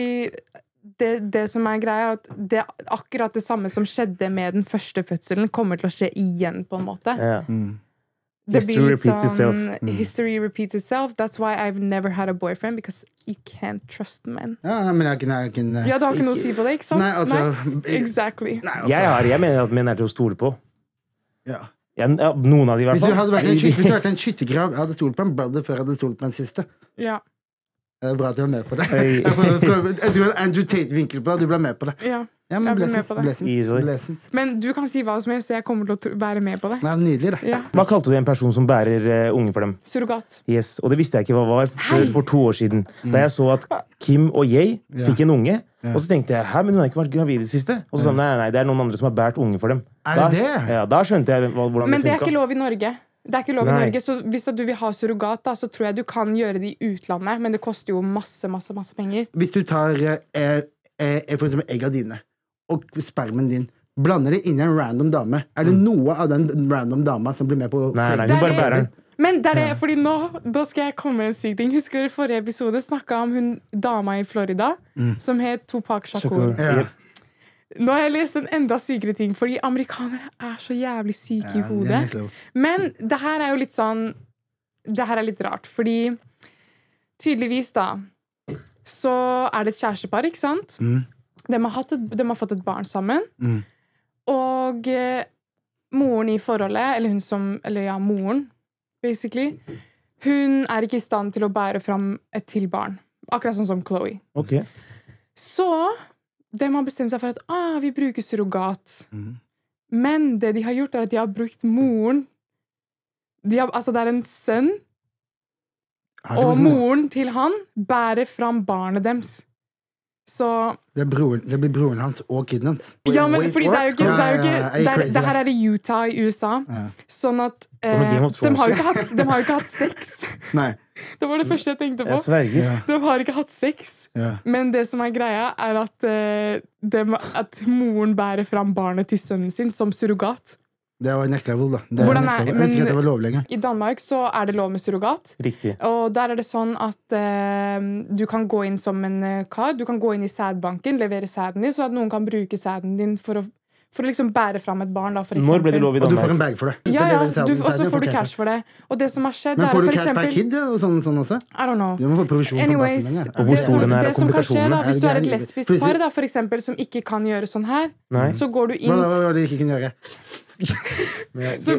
det som er greia, at det er akkurat det samme som skjedde med den første fødselen, kommer til å skje igjen, på en måte. History repeats itself. History repeats itself. That's why I've never had a boyfriend, because you can't trust men. Men jeg kan... Du har ikke noe å si på det, ikke sant? Nei, altså... Exactly. Jeg mener at menn er til å stole på. Noen av de i hvert fall. Hvis du hadde vært en skyttergrav, jeg hadde stolt på en brother før jeg hadde stolt på en siste. Ja. Det er bra at du var med på det. Jeg tror Andrew Tate vinkel på det, du ble med på det. Men blessings. Men du kan si hva som helst, så jeg kommer til å være med på det. Nei, nydelig det. Hva kalte du en person som bærer unge for dem? Surrogat. Yes, og det visste jeg ikke hva var for 2 år siden. Da jeg så at Kim og jeg fikk en unge, og så tenkte jeg, men hun har ikke vært gravid i det siste. Og så sa nei, det er noen andre som har bært unge for dem. Da skjønte jeg hvordan det funka. Men det er ikke lov i Norge. Det er ikke lov i Norge, så hvis du vil ha surrogat da, så tror jeg du kan gjøre det i utlandet, men det koster jo masse penger. Hvis du tar for eksempel egga dine og spermen din, blander det inn i en random dame, er det noe av den random dama som blir med på... Nei, hun bare bærer den. Men det er det, fordi da skal jeg komme med en syk ting. Husker dere forrige episode snakket om hun dama i Florida, som het Tupac Shakur. Nå har jeg lest en enda sykere ting, fordi amerikanere er så jævlig syke i hodet. Men det her er jo litt sånn, det her er litt rart, fordi tydeligvis da, så er det et kjærestepar, ikke sant? De har fått et barn sammen, og moren i forholdet, eller moren, basically, hun ikke i stand til å bære fram et til barn. Akkurat sånn som Chloe. Okay. Så de har bestemt seg for at vi bruker surrogat. Men det de har gjort, at de har brukt moren. Altså, det en sønn, og moren til han bærer fram barnet deres. Så det blir broren hans og kiden hans. Ja, men fordi det det her i Utah i USA. Sånn at de har jo ikke hatt sex. Nei. Det var det første jeg tenkte på. Jeg sverger. De har ikke hatt sex. Men det som greia, at moren bærer fram barnet til sønnen sin som surrogat. Det var next level, da. Jeg visste ikke at det var lov lenger. I Danmark så det lov med surrogat. Riktig. Og der det sånn at du kan gå inn som en kar. Du kan gå inn i sædbanken, levere sæden din, så at noen kan bruke sæden din for å liksom bære fram et barn. Da, for Når ble det lov i Danmark? Og du får en bag for det. Ja, og så får du cash for det. Og det som har skjedd, men får du cash per kid og sånn også? I don't know. Du må få provisjon for bassen. Og hvor stor den det som kan skje, da, hvis du et lesbisk par, da, for eksempel, som ikke kan gjøre sånn her, så går du inn Hva var det de ikke kunne gjøre? Så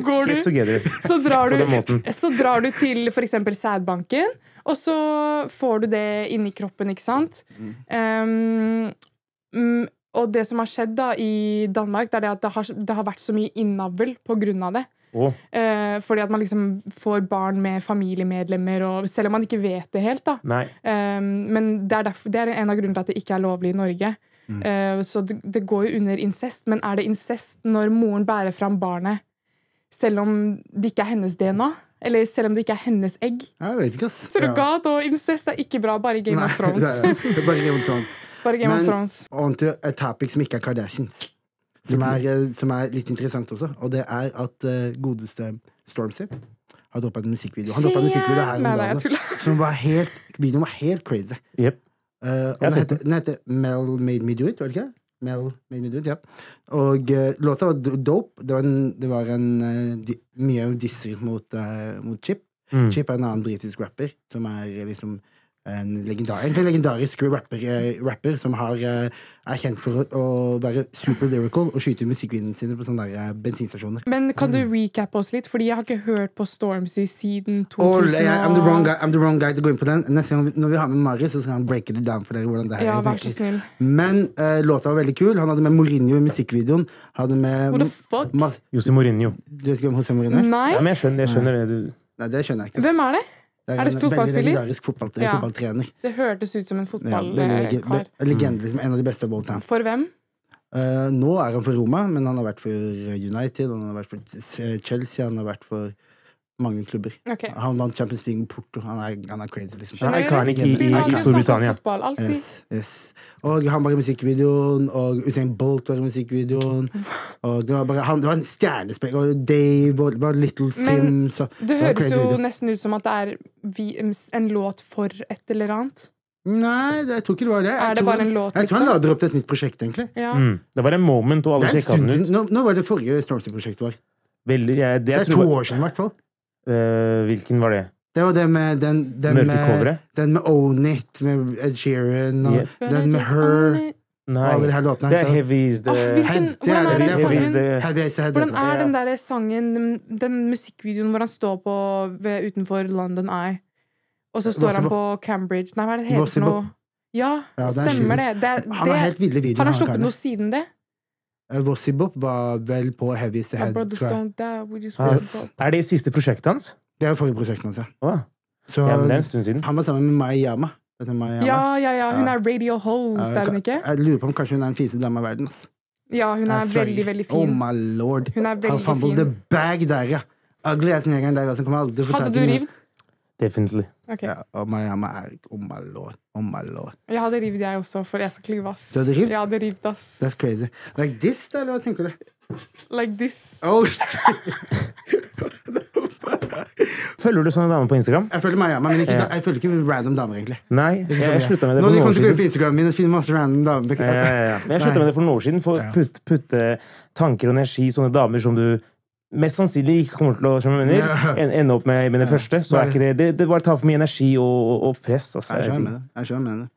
drar du til for eksempel sædbanken, og så får du det inni kroppen, ikke sant? Og det som har skjedd da i Danmark, det at det har vært så mye innavl på grunn av det. Fordi at man liksom får barn med familiemedlemmer, og selv om man ikke vet det helt da. Men det en av grunnene til at det ikke lovlig i Norge. Så det går jo under incest, men det incest når moren bærer fram barnet selv om det ikke hennes DNA? Eller selv om det ikke hennes egg? Jeg vet ikke, ass. Surrogat og incest ikke bra, bare i Game of Thrones. Bare Game of Thrones. Men on to a topic som ikke Kardashians, som litt interessant også, og det at godeste Stormzy har droppet en musikkvideo. Han droppet en musikkvideo her om dagen, som videoen var helt crazy. Den heter Mel Made Me Do It, var det ikke? Mel Made Me Do It, ja. Og låta var dope. Det var mye disser mot Chip. Chip en annen britisk rapper, som liksom en legendarisk rapper som kjent for å være super lyrical og skyte musikkvideoene sine på sånne der bensinstasjoner. Men kan du recap oss litt? Fordi jeg har ikke hørt på Stormzy siden 2000. I'm the wrong guy til å gå inn på den. Neste gang når vi har med Mari, så skal han breake det down for dere hvordan det her vær så snill. Men låta var veldig kul. Han hadde med Mourinho i musikkvideoen. What the fuck? Jose Mourinho. Du vet ikke hvem Jose Mourinho Nei. Ja, men jeg skjønner det du... Nei, det skjønner jeg ikke. Hvem det? Det en veldig legendarisk fotballtrener. Det hørtes ut som en fotballkar. Legende, liksom en av de beste of all time. For hvem? Nå han for Roma, men han har vært for United, han har vært for Chelsea, han har vært for mange klubber. Han vant Champions League med Porto. Han crazy, liksom. Han ikonik i Storbritannia. Yes. Og han var i musikkvideoen, og Usain Bolt var i musikkvideoen, og det var en stjernespekk, og Dave, og Little Sims. Det høres jo nesten ut som at det en låt for et eller annet. Nei, jeg tror ikke det var det. Det bare en låt, liksom? Jeg tror han la opp til et nytt prosjekt, egentlig. Det var en moment, og alle sjekket den ut. Nå var det forrige Stormzy-prosjektet var. Det 2 år siden, i hvert fall. Hvilken var det? Det var det med den med Own It, med Ed Sheeran, og den med Her. Nei, det Heavy Is The Head. Hvordan den der sangen, den musikkvideoen hvor han står utenfor London Eye, og så står han på Cambridge? Nei, hva det heter for noe? Ja, stemmer det. Han har helt ville videoer. Han har sluppet noe siden det? Vossibop var vel på Heavy Is The Head, tror jeg. Det siste prosjektet hans? Det var forrige prosjektet hans, ja. Men det en stund siden. Han var sammen med Mayama. Ja, hun radio host, hun ikke? Jeg lurer på om kanskje hun den fineste dame i verden, ass. Ja, hun veldig, veldig fin. Oh my lord. Hun veldig fin. Han the bag der, ja. Ugly ass negen der, som kommer aldri Hadde du rivd? Definitely. Ja, og Mayama oh my lord. Jeg hadde rivd jeg også, for jeg skal klive, ass. Du hadde rivd? Jeg hadde rivd, ass. That's crazy. Like this, da, eller hva tenker du? Like this. Oh, shit. Følger du sånne damer på Instagram? Jeg følger Mayama, men jeg følger ikke random damer, egentlig. Nei, jeg sluttet med det for noen år siden. Nå de kommer til å gå inn på Instagram min og finne masse random damer. Men jeg sluttet med det for noen år siden, for å putte tanker og energi i sånne damer som du mest sannsynlig ikke kommer til å ende opp med det første, så ikke det bare tar for mye energi og press. Jeg skjønner med det.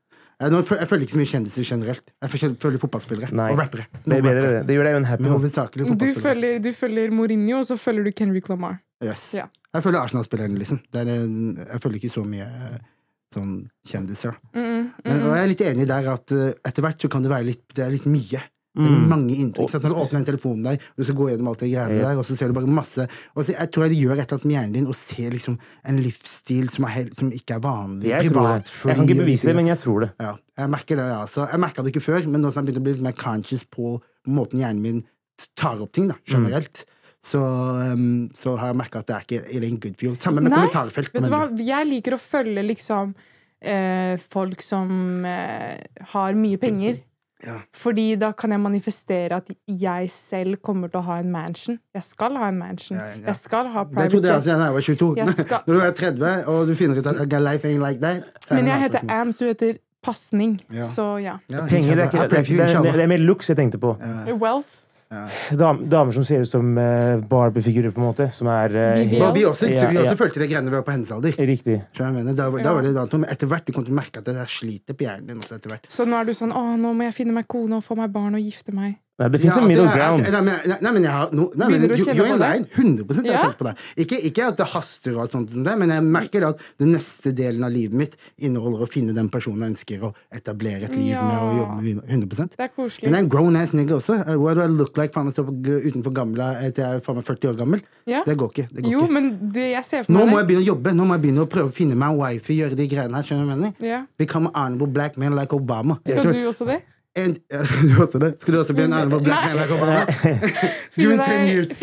Jeg føler ikke så mye kjendiser generelt. Jeg føler fotballspillere og rappere. Det er bedre det. Det gjør deg unhappy. Hovedsakelig fotballspillere. Du følger Mourinho, og så følger du Kendrick Lamar. Yes. Ja. Jeg følger Arsenal-spillerne, liksom. Jeg følger ikke så mye sånn kjendiser. Og jeg er litt enig der at etter hvert så kan det være det er litt mye. Det er mange inntrykk. Så når du åpner en telefon der, og du skal gå gjennom alt det greiene der, og så ser du bare masse. Og så, jeg tror det gjør et eller annet med hjernen din å se liksom en livsstil som ikke er vanlig. Jeg kan ikke bevise det, men jeg tror det. Ja, jeg merker det, altså. Jeg merket det ikke før, men nå som jeg begynte å bli litt mer conscious på måten hjernen min tar opp ting, da, generelt. Så har jeg merket at det er ikke en good feel. Samme med kommentarfelt. Vet du hva? Jeg liker å følge liksom folk som har mye penger. Ja. Fordi da kan jeg manifestere at jeg selv kommer til å ha en mansion. Jeg skal ha en mansion. Jeg skal ha private jet. Det trodde jeg da jeg var 22. Når du er 30, og du finner ut at life ain't like that. Men jeg heter Ams, du heter Passning. Så ja. Penger, det er mer looks jeg tenkte på. Wealth. Damer som ser ut som Barbie-figurer på en måte som vi også følte det greiene vi var på hennes alder. Riktig. Da var det da, men etter hvert du kom til å merke at det sliter på hjernen din også etter hvert. Så nå er du sånn, nå må jeg finne meg kone og få meg barn og gifte meg. Nei, det finnes en middle ground. Begynner du å kjenne på det? 100% jeg har tenkt på det. Ikke at det haster og sånt som det, men jeg merker at den neste delen av livet mitt inneholder å finne den personen jeg ønsker å etablere et liv med og jobbe med 100%. Det er koselig. Men jeg er en grown-ass nigga også. What do I look like? Faen meg stå utenfor gamle til jeg er faen meg 40 år gammel. Det går ikke. Jo, men jeg ser for meg Nå må jeg begynne å jobbe. Nå må jeg begynne å prøve å finne meg en wife, gjøre de greiene her, skjønner du hva jeg mener? Become an honorable black man like Obama. Skal du også det? Skal du også bli en honorable black man like Obama? Give me 10 years.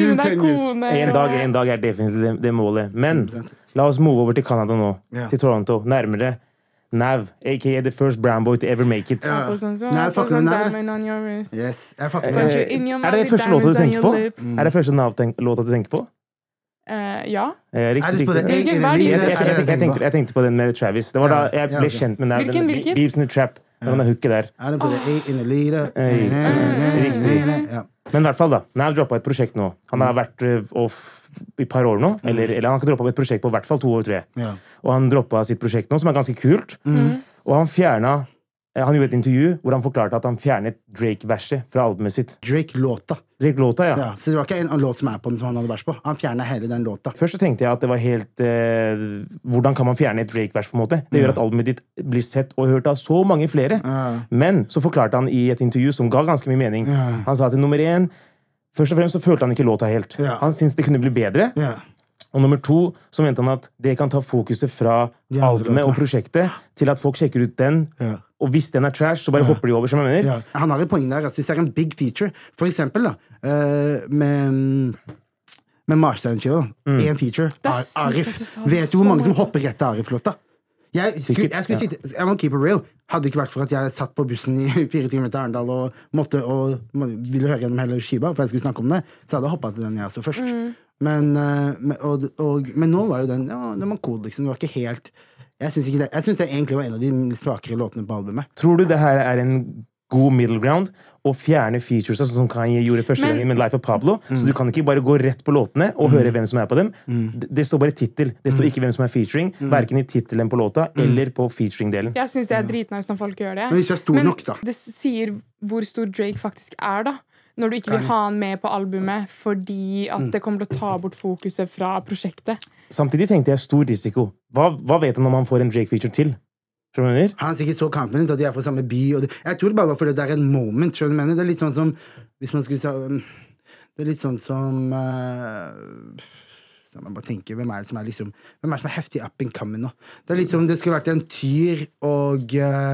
En dag er definitivt det målet. Men la oss move over til Canada nå. Til Toronto. Nærmere. Nav, a.k.a. the first brown boy to ever make it. Nav, fuck med Nav. Yes, jeg fucker med Nav. Er det første låta du tenker på? Er det første Nav-låta du tenker på? Ja. Riktig. Jeg tenkte på den med Travis. Det var da jeg ble kjent med Nav. Hvilken? Beeps in the Trap. Det var den hooket der. Riktig. Men i hvert fall da, Nav droppet et prosjekt nå. Han har vært off i et par år nå, eller han har ikke droppet et prosjekt på i hvert fall 2 år, tror jeg. Og han droppet sitt prosjekt nå, som er ganske kult. Og han gjorde et intervju hvor han forklarte at han fjernet Drake-verset fra albumet sitt. Drake-låta, ja. Så det var ikke en låt som er på den som han hadde vers på. Han fjernet hele den låta. Først så tenkte jeg at det var helt hvordan kan man fjerne et Drake-vers på en måte? Det gjør at albumet ditt blir sett og hørt av så mange flere. Men så forklarte han i et intervju som ga ganske mye mening. Han sa til nummer 1, først og fremst så følte han ikke låta helt. Han syntes det kunne bli bedre. Og nummer 2, så mente han at det kan ta fokuset fra albumet og prosjektet til at folk sjekker ut den. Og hvis den er trash, så bare hopper de over, som jeg mener. Han har et poeng der. Hvis det er en big feature, for eksempel da, med Marstein-skiva, en feature, Arif. Vet du hvor mange som hopper rett til Arif-låta? Jeg må keep it real. Hadde det ikke vært for at jeg satt på bussen i 4 timer til Arendal og ville høre gjennom hele skiva, for jeg skulle snakke om det, så hadde jeg hoppet til den jeg også først. Men nå var jo den var cool, liksom. Det var ikke helt Jeg synes det egentlig var en av de svakere låtene på albumet. Tror du det her er en god middle ground å fjerne features sånn som Kanye gjorde første gangen med Life of Pablo? Så du kan ikke bare gå rett på låtene og høre hvem som er på dem. Det står bare titel. Det står ikke hvem som er featuring, hverken i titelen på låta eller på featuring-delen. Jeg synes det er dritnice når folk gjør det. Men hvis jeg er stor nok, da. Det sier hvor stor Drake faktisk er, da. Når du ikke vil ha han med på albumet fordi at det kommer til å ta bort fokuset fra prosjektet. Samtidig tenkte jeg stor risiko. Hva vet han om han får en Drake-feature til? Han er sikkert så confident at de er fra samme by. Jeg tror det bare var fordi det er en moment. Det er litt sånn som hvis man skulle si det er litt sånn som man bare tenker, hvem er det som er heftig up and coming nå? Det er litt som det skulle vært en Tyr og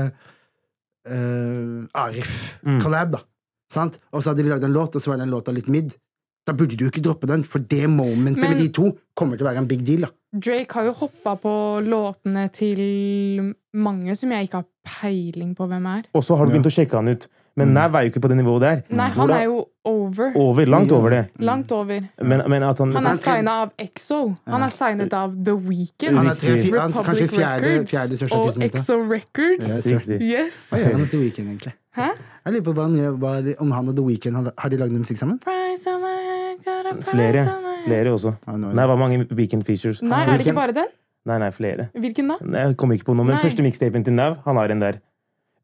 Arif collab, da. Sant? Og så hadde de laget en låt, og så var den låta litt mid. Da burde du ikke droppe den, for det momentet med de to kommer til å være en big deal, da. Drake har jo hoppet på låtene til mange som jeg ikke har peiling på hvem er. Og så har du begynt å sjekke han ut. Men Nav er jo ikke på det nivået der. Nei, han er jo over. Langt over det. Langt over. Men at han er signet av EXO. Han er signet av The Weeknd. Han er kanskje fjerde største og EXO Records. Yes. Hva gjør han til The Weeknd, egentlig? Hæ? Jeg lurer på om han og The Weeknd har de laget musikk sammen? Flere også. Nei, det var mange Weeknd features. Nei, er det ikke bare den? Nei, flere. Hvilken da? Jeg kommer ikke på noe, men første mixtapen til Nav, han har en der.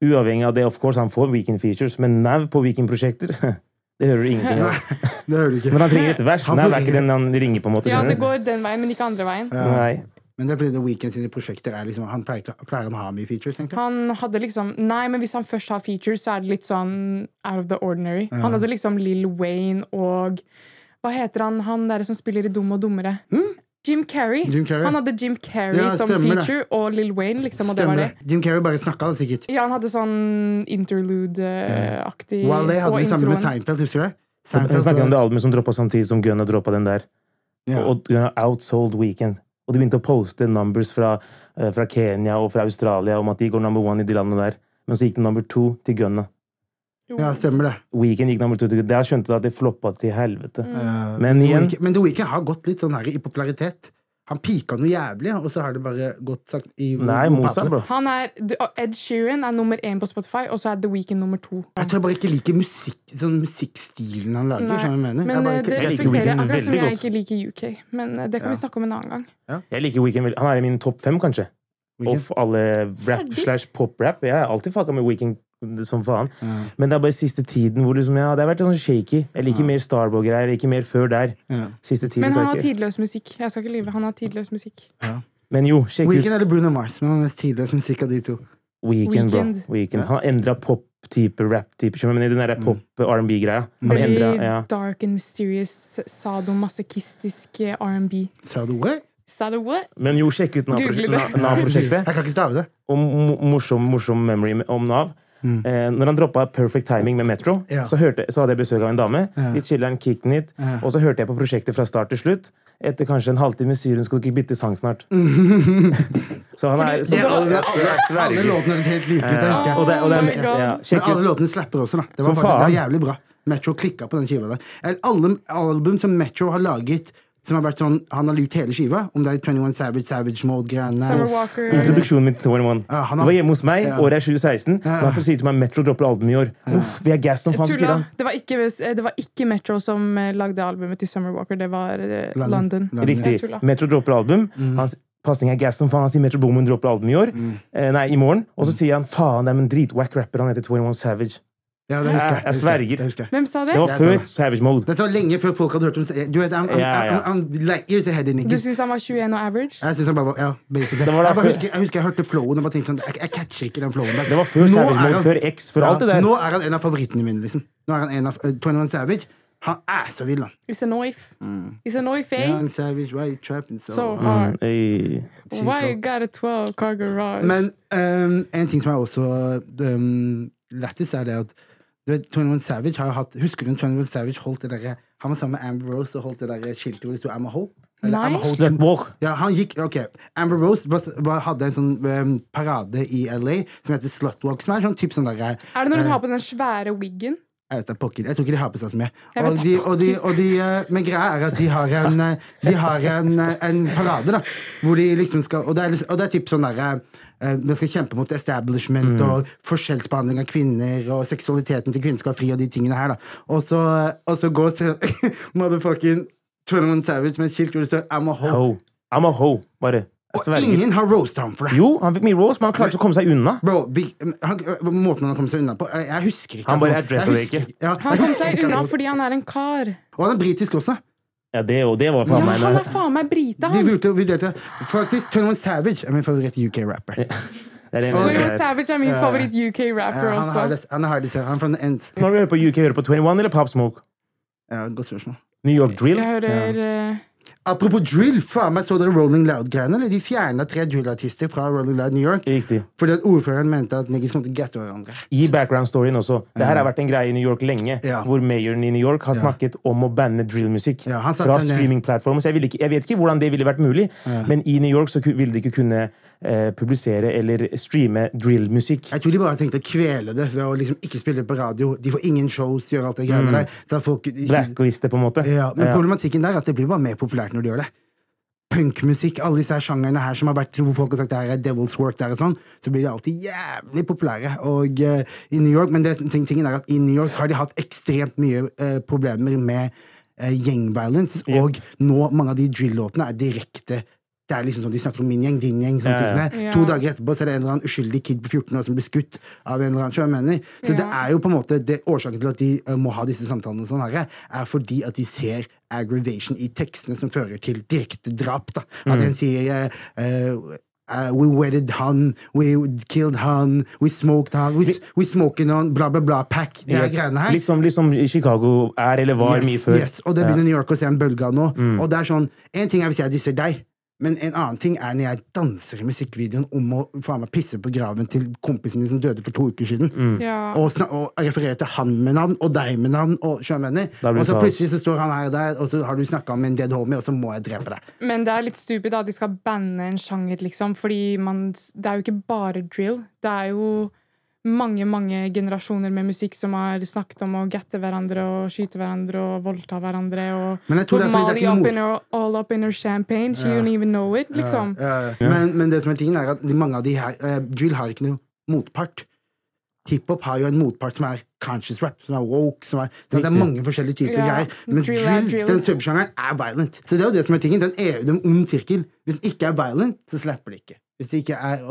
Uavhengig av det, of course, han får Weekend features, men Nav på Weekend-prosjekter, det hører du ingenting av. Det hører du ikke. Når han trenger et vers, Nav ikke den han ringer på en måte. Ja, det går den veien, men ikke andre veien. Nei. Men det er fordi The Weeknd sine prosjekter er liksom, han pleier han å ha mye features, egentlig? Han hadde liksom, nei, men hvis han først har features, så er det litt sånn out of the ordinary. Han hadde liksom Lil Wayne og, hva heter han der som spiller i Dum og Dummere? Jim Carrey. Han hadde Jim Carrey som feature, og Lil Wayne, liksom, og det var det. Jim Carrey bare snakket det sikkert. Ja, han hadde sånn interlude-aktig, Wale hadde det samme med Seinfeld, husker du det? Han snakket om det albumet som droppet samtidig som Gunna droppet den der. Og Gunna outsold Weekend. Og de begynte å poste numbers fra Kenya og fra Australia om at de går number 1 i de landene der. Men så gikk det number 2 til Gunna. Ja, stemmer det. Weekend gikk nummer 2 til Gunna. Der skjønte du at det floppet til helvete. Men The Weeknd har gått litt sånn her i popularitet. Han pika noe jævlig, og så har det bare gått sagt i... Nei, motsatt, bro. Ed Sheeran er nummer 1 på Spotify, og så er The Weeknd nummer 2. Jeg tror jeg bare ikke liker musikkstilen han lager. Nei, men det respekterer jeg, akkurat som jeg ikke liker UK. Men det kan vi snakke om en annen gang. Jeg liker Weeknd. Han er i min topp 5, kanskje. Of alle rap/pop-rap. Jeg har alltid fucka med Weeknd som faen. Men det er bare siste tiden hvor liksom, det har vært sånn shaky. Jeg liker mer Starboy-greier, jeg liker mer før der. Siste tiden, men han har tidløs musikk. Jeg skal ikke lyve, han har tidløs musikk. Men jo, sjekk ut. Weeknd eller Bruno Mars, men han har mest tidløs musikk av de to. Weeknd, bro. Weeknd. Han har endret pop-type, rap-type, men i den der pop-R&B-greia. Veldig dark and mysterious, sadomasochistisk R&B. What? Men jo, sjekk ut Nav-prosjektet. Jeg kan ikke stave det. Og morsom memory om Nav. Når han droppet Perfect Timing med Metro, så hadde jeg besøk av en dame. Litt chiller'n, kicken it. Og så hørte jeg på prosjektet fra start til slutt. Etter kanskje en halvtime syren skal du ikke bytte sang snart. Så han er alle låtene er helt like. Men alle låtene slapper også, da. Det var jævlig bra. Metro klikket på den skiva der. Alle album som Metro har laget, som har vært sånn, han har lytt hele skiva, om det er 21 Savage Mode-greiene. Summer Walker. Introduksjonen min til 21. Det var hjemme hos meg, året er 2016. Han sier til meg Metro dropper album i år. Uff, vi er gas som faen, sier han. Det var ikke Metro som lagde albumet til Summer Walker, det var London. Riktig. Metro dropper album. Hans pasning er gas som faen. Han sier Metro Boomin dropper album i år. Nei, i morgen. Og så sier han, faen, det er en dritwack rapper, han heter 21 Savage. Ja, det husker jeg. Jeg sverger. Hvem sa det? Det var før Savage Mode. Det var lenge før folk hadde hørt om... Du vet, Du synes han var 21 og average? Jeg synes han bare var, basically. Jeg husker jeg hørte flowen og bare tenkte sånn, jeg catcher ikke den flowen der. Det var før Savage Mode, før X, før alt det der. Nå er han en av favorittene mine, liksom. Nå er han en av 21 Savage. Han er så vill, han. It's a knife. It's a knife, eh? Young Savage, why you trapping so hard? Why you got a 12-car garage? Men en ting som er også lættis er det at du vet, 21 Savage har hatt... Husker du 21 Savage holdt det der... Han var sammen med Amber Rose og holdt det der skiltet hvor det stod I'm a hoe. Ja, han gikk... Ok, Amber Rose hadde en sånn parade i LA som heter Slutwalk, som er sånn typ sånn der... Er det når du har på den svære wiggen? Jeg tror ikke de har på seg så mye. Men greia er at de har en parade da, hvor de liksom skal, og det er typ sånn der, de skal kjempe mot establishment og forskjellsbehandling av kvinner, og seksualiteten til kvinner skal være fri, og de tingene her da. Og så går motherfucking 21 Savage med et skilt hvor det står I'm a hoe. I'm a hoe, bare. Og ingen har roast ham for det. Jo, han fikk mye roast, men han klarte ikke å komme seg unna. Bro, måten han kom seg unna på, jeg husker ikke. Han bare adresser det ikke. Han kom seg unna fordi han er en kar. Og han er britisk også. Ja, det var faen meg. Han er faen meg brita, han. Faktisk, 21 Savage er min favoritt UK-rapper. 21 Savage er min favoritt UK-rapper også. Han er hardest, han er fra the ends. Når du hører på UK, hører du på 21 eller Pop Smoke? Ja, godt spørsmål. New York Drill? Jeg hører... Apropos drill, faen meg så dere Rolling Loud-greiene, eller? De fjernet 3 drill-artister fra Rolling Loud New York. Riktig. Fordi at ordføreren mente at niggas kom til å gette hverandre. I background-storyen også. Det her har vært en greie i New York lenge, hvor majoren i New York har snakket om å banne drill-musikk fra streaming-plattformer. Så jeg vet ikke hvordan det ville vært mulig, men i New York så ville de ikke kunne publisere eller streame drill-musikk. Jeg tror de bare tenkte å kvele det ved å liksom ikke spille på radio. De får ingen shows, gjør alt det greiene der. Blackliste på en måte. Ja, men problematikken der er at det blir bare mer populært når du gjør det. Punkmusikk, alle disse sjangerne her som har vært hvor folk har sagt det her er Devil's Work der og sånn, så blir de alltid jævlig populære. Og i New York, men tingen er at i New York har de hatt ekstremt mye problemer med gang violence, og nå mange av de drill-låtene er direkte det liksom sånn, de snakker om min gjeng, din gjeng, sånne ting sånn. 2 dager etterpå så det en eller annen uskyldig kid på 14 år som blir skutt av en eller annen sjømenner. Så det jo på en måte, årsaken til at de må ha disse samtalene sånn her, fordi at de ser aggravation i tekstene som fører til direkte drap, da. At en sier we wedded han, we killed han, we smoked han, we smoking on, bla bla bla, pack, det greiene her. Liksom Chicago eller var mye før. Yes, og det begynner New York å se en bølge av nå. Og det sånn, en ting hvis jeg disser deg, men en annen ting når jeg danser i musikkvideoen om å faen meg pisse på graven til kompisen din som døde for 2 uker siden, og referere til han med navn, og deg med navn, og sjømenner, og så plutselig så står han her og der, og så har du snakket om en dead homie, og så må jeg drepe deg. Men det litt stupid da, de skal banne en sjanger, liksom, fordi det jo ikke bare drill, det jo mange generasjoner med musikk som har snakket om å gette hverandre og skyte hverandre og voldta hverandre og put Molly all up in her champagne, she don't even know it, liksom. Men det som tingen at mange av de her drill har ikke noe motpart. Hiphop har jo en motpart som conscious rap, som woke, som det mange forskjellige typer greier, mens drill, den subsjangeren violent. Så det jo det som tingen, den en ond sirkel. Hvis den ikke violent, så slapper det ikke. Hvis det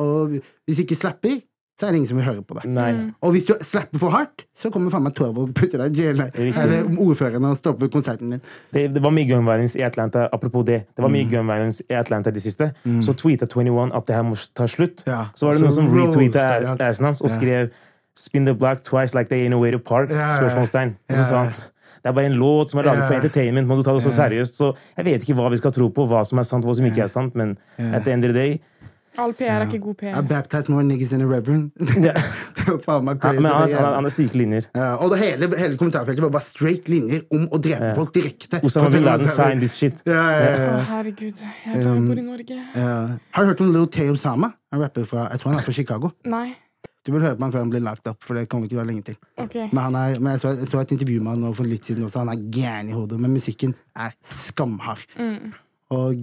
ikke slapper, så det ingen som vil høre på det. Og hvis du slapper for hardt, så kommer faen meg Torvald og putter deg i jail, eller ordføreren og stopper konserten din. Det var mye gun violence i Atlanta, apropos det var mye gun violence i Atlanta de siste, så tweetet 21 at det her må ta slutt. Så var det noen som retweetet assen hans og skrev spin the block twice like they ain't a way to park, spørsmålstegn. Og så sa han, det bare en låt som laget for entertainment, må du ta det så seriøst, så jeg vet ikke hva vi skal tro på, hva som sant, hva som ikke sant, men at the end of the day, all PR ikke god PR. I baptized more niggas in a reverend. Det faen meg crazy. Men han syke linjer. Og hele kommentarfeltet var bare straight linjer om å drepe folk direkte. Osama bin Laden sign this shit. Herregud, jeg bor i Norge. Har du hørt om Lil Tay Osama? En rapper fra, jeg tror han fra Chicago. Nei. Du burde høre på han før han blir lagt opp, for det kommer ikke være lenge til. Men jeg så et intervju med han for litt siden også, han gæren i hodet, men musikken skamhard. Og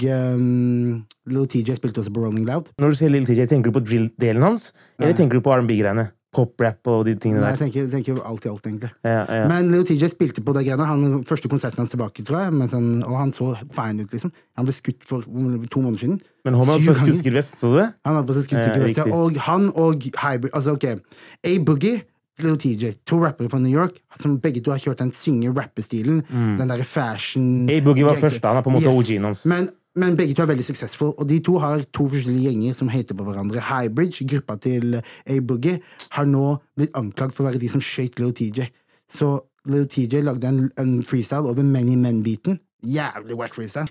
Lil TJ spilte også på Rolling Loud. Når du sier Lil TJ, tenker du på drill-delen hans? Eller tenker du på R&B-greiene? Pop-rap og de tingene der? Nei, jeg tenker alt i alt, egentlig. Men Lil TJ spilte på det greiene. Han første konserten hans tilbake, tror jeg, og han så fine ut, liksom. Han ble skutt for 2 måneder siden. Men han hadde på skuddsikker vest, så du det? Han hadde på skuddsikker vest, og han og Hybrid, altså A-Boogie, Lil TJ, 2 rappere fra New York, som begge to har kjørt den synge-rappestilen, den der fashion... A-Boogie var først, han på en måte OG-en hans. Men begge to veldig successful, og de to har 2 forskjellige gjenger som hater på hverandre. Highbridge, gruppa til A-Boogie, har nå blitt anklagt for å være de som skjøt Lil TJ. Så Lil TJ lagde en freestyle over Many Men-beaten. Jævlig wack freestyle.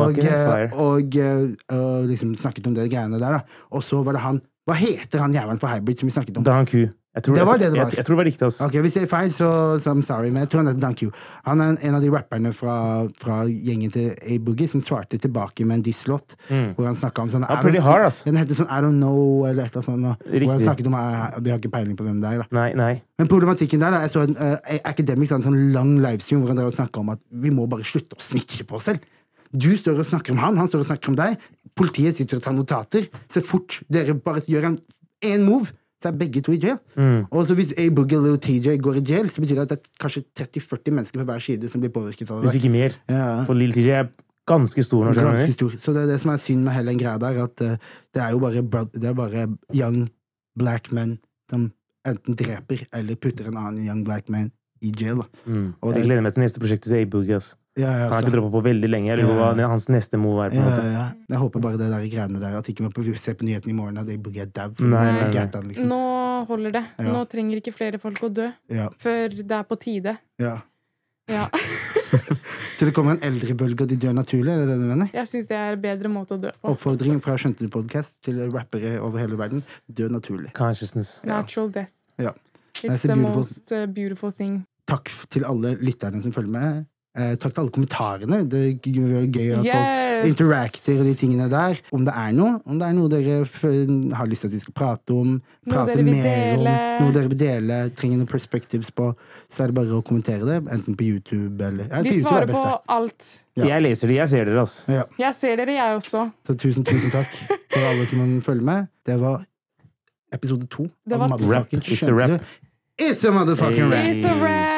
Og liksom snakket om det greiene der, da. Og så var det han, hva heter han jævlen for Highbridge som vi snakket om? Dan Q. Jeg tror det var riktig, altså. Ok, hvis jeg feil, så I'm sorry, men jeg tror han Dan Q. Han en av de rapperne fra gjengen til A-Boogie som svarte tilbake med en diss-låt, hvor han snakket om sånn... pretty hard, ass. Den heter sånn I don't know, eller et eller annet sånt, hvor han snakket om vi har ikke peiling på hvem det da. Nei. Men problematikken der, da, jeg så en Academics, en sånn lang livestream hvor han drev og snakket om at vi må bare slutte å snitche på oss selv. Du står og snakker om han står og snakker om deg, politiet sitter og tar notater, så fort dere bare gjør en move, så begge to i jail. Og så hvis A-Boogie og Lil TJ går i jail, så betyr det at det kanskje 30-40 mennesker på hver side som blir påvirket av det. Hvis ikke mer. For Lil TJ ganske stor. Ganske stor. Så det det som synd med hele en greia der, at det jo bare young black men som enten dreper eller putter en annen young black man i jail. Jeg gleder meg til neste prosjektet til A-Boogie, altså. Han har ikke droppet på veldig lenge. Eller hva hans neste move på en måte. Jeg håper bare det der i greiene der, at ikke man ser på nyheten i morgen at A-Boogie dau. Liksom. Nå holder det. Nå trenger ikke flere folk å dø før det på tide. Til det kommer en eldre bølge og de dør naturlig, er det du mener? Jeg synes det en bedre måte å dø på. Oppfordring fra Skjønte du podcast til rappere over hele verden: dø naturlig. Consciousness. Natural death. It's the most beautiful thing. Takk til alle lytterne som følger med. Takk til alle kommentarene. Det gøy at folk interacter og de tingene der. Om det noe dere har lyst til at vi skal prate om, prate mer om, noe dere vil dele, trenger noen perspectives på, så det bare å kommentere det, enten på YouTube eller... Vi svarer på alt. Jeg leser det, jeg ser dere, altså. Jeg ser dere, jeg også. Så tusen takk for alle som følger med. Det var episode 2 av Motherfucking Skjønte du? It's a motherfucking rap. It's a rap.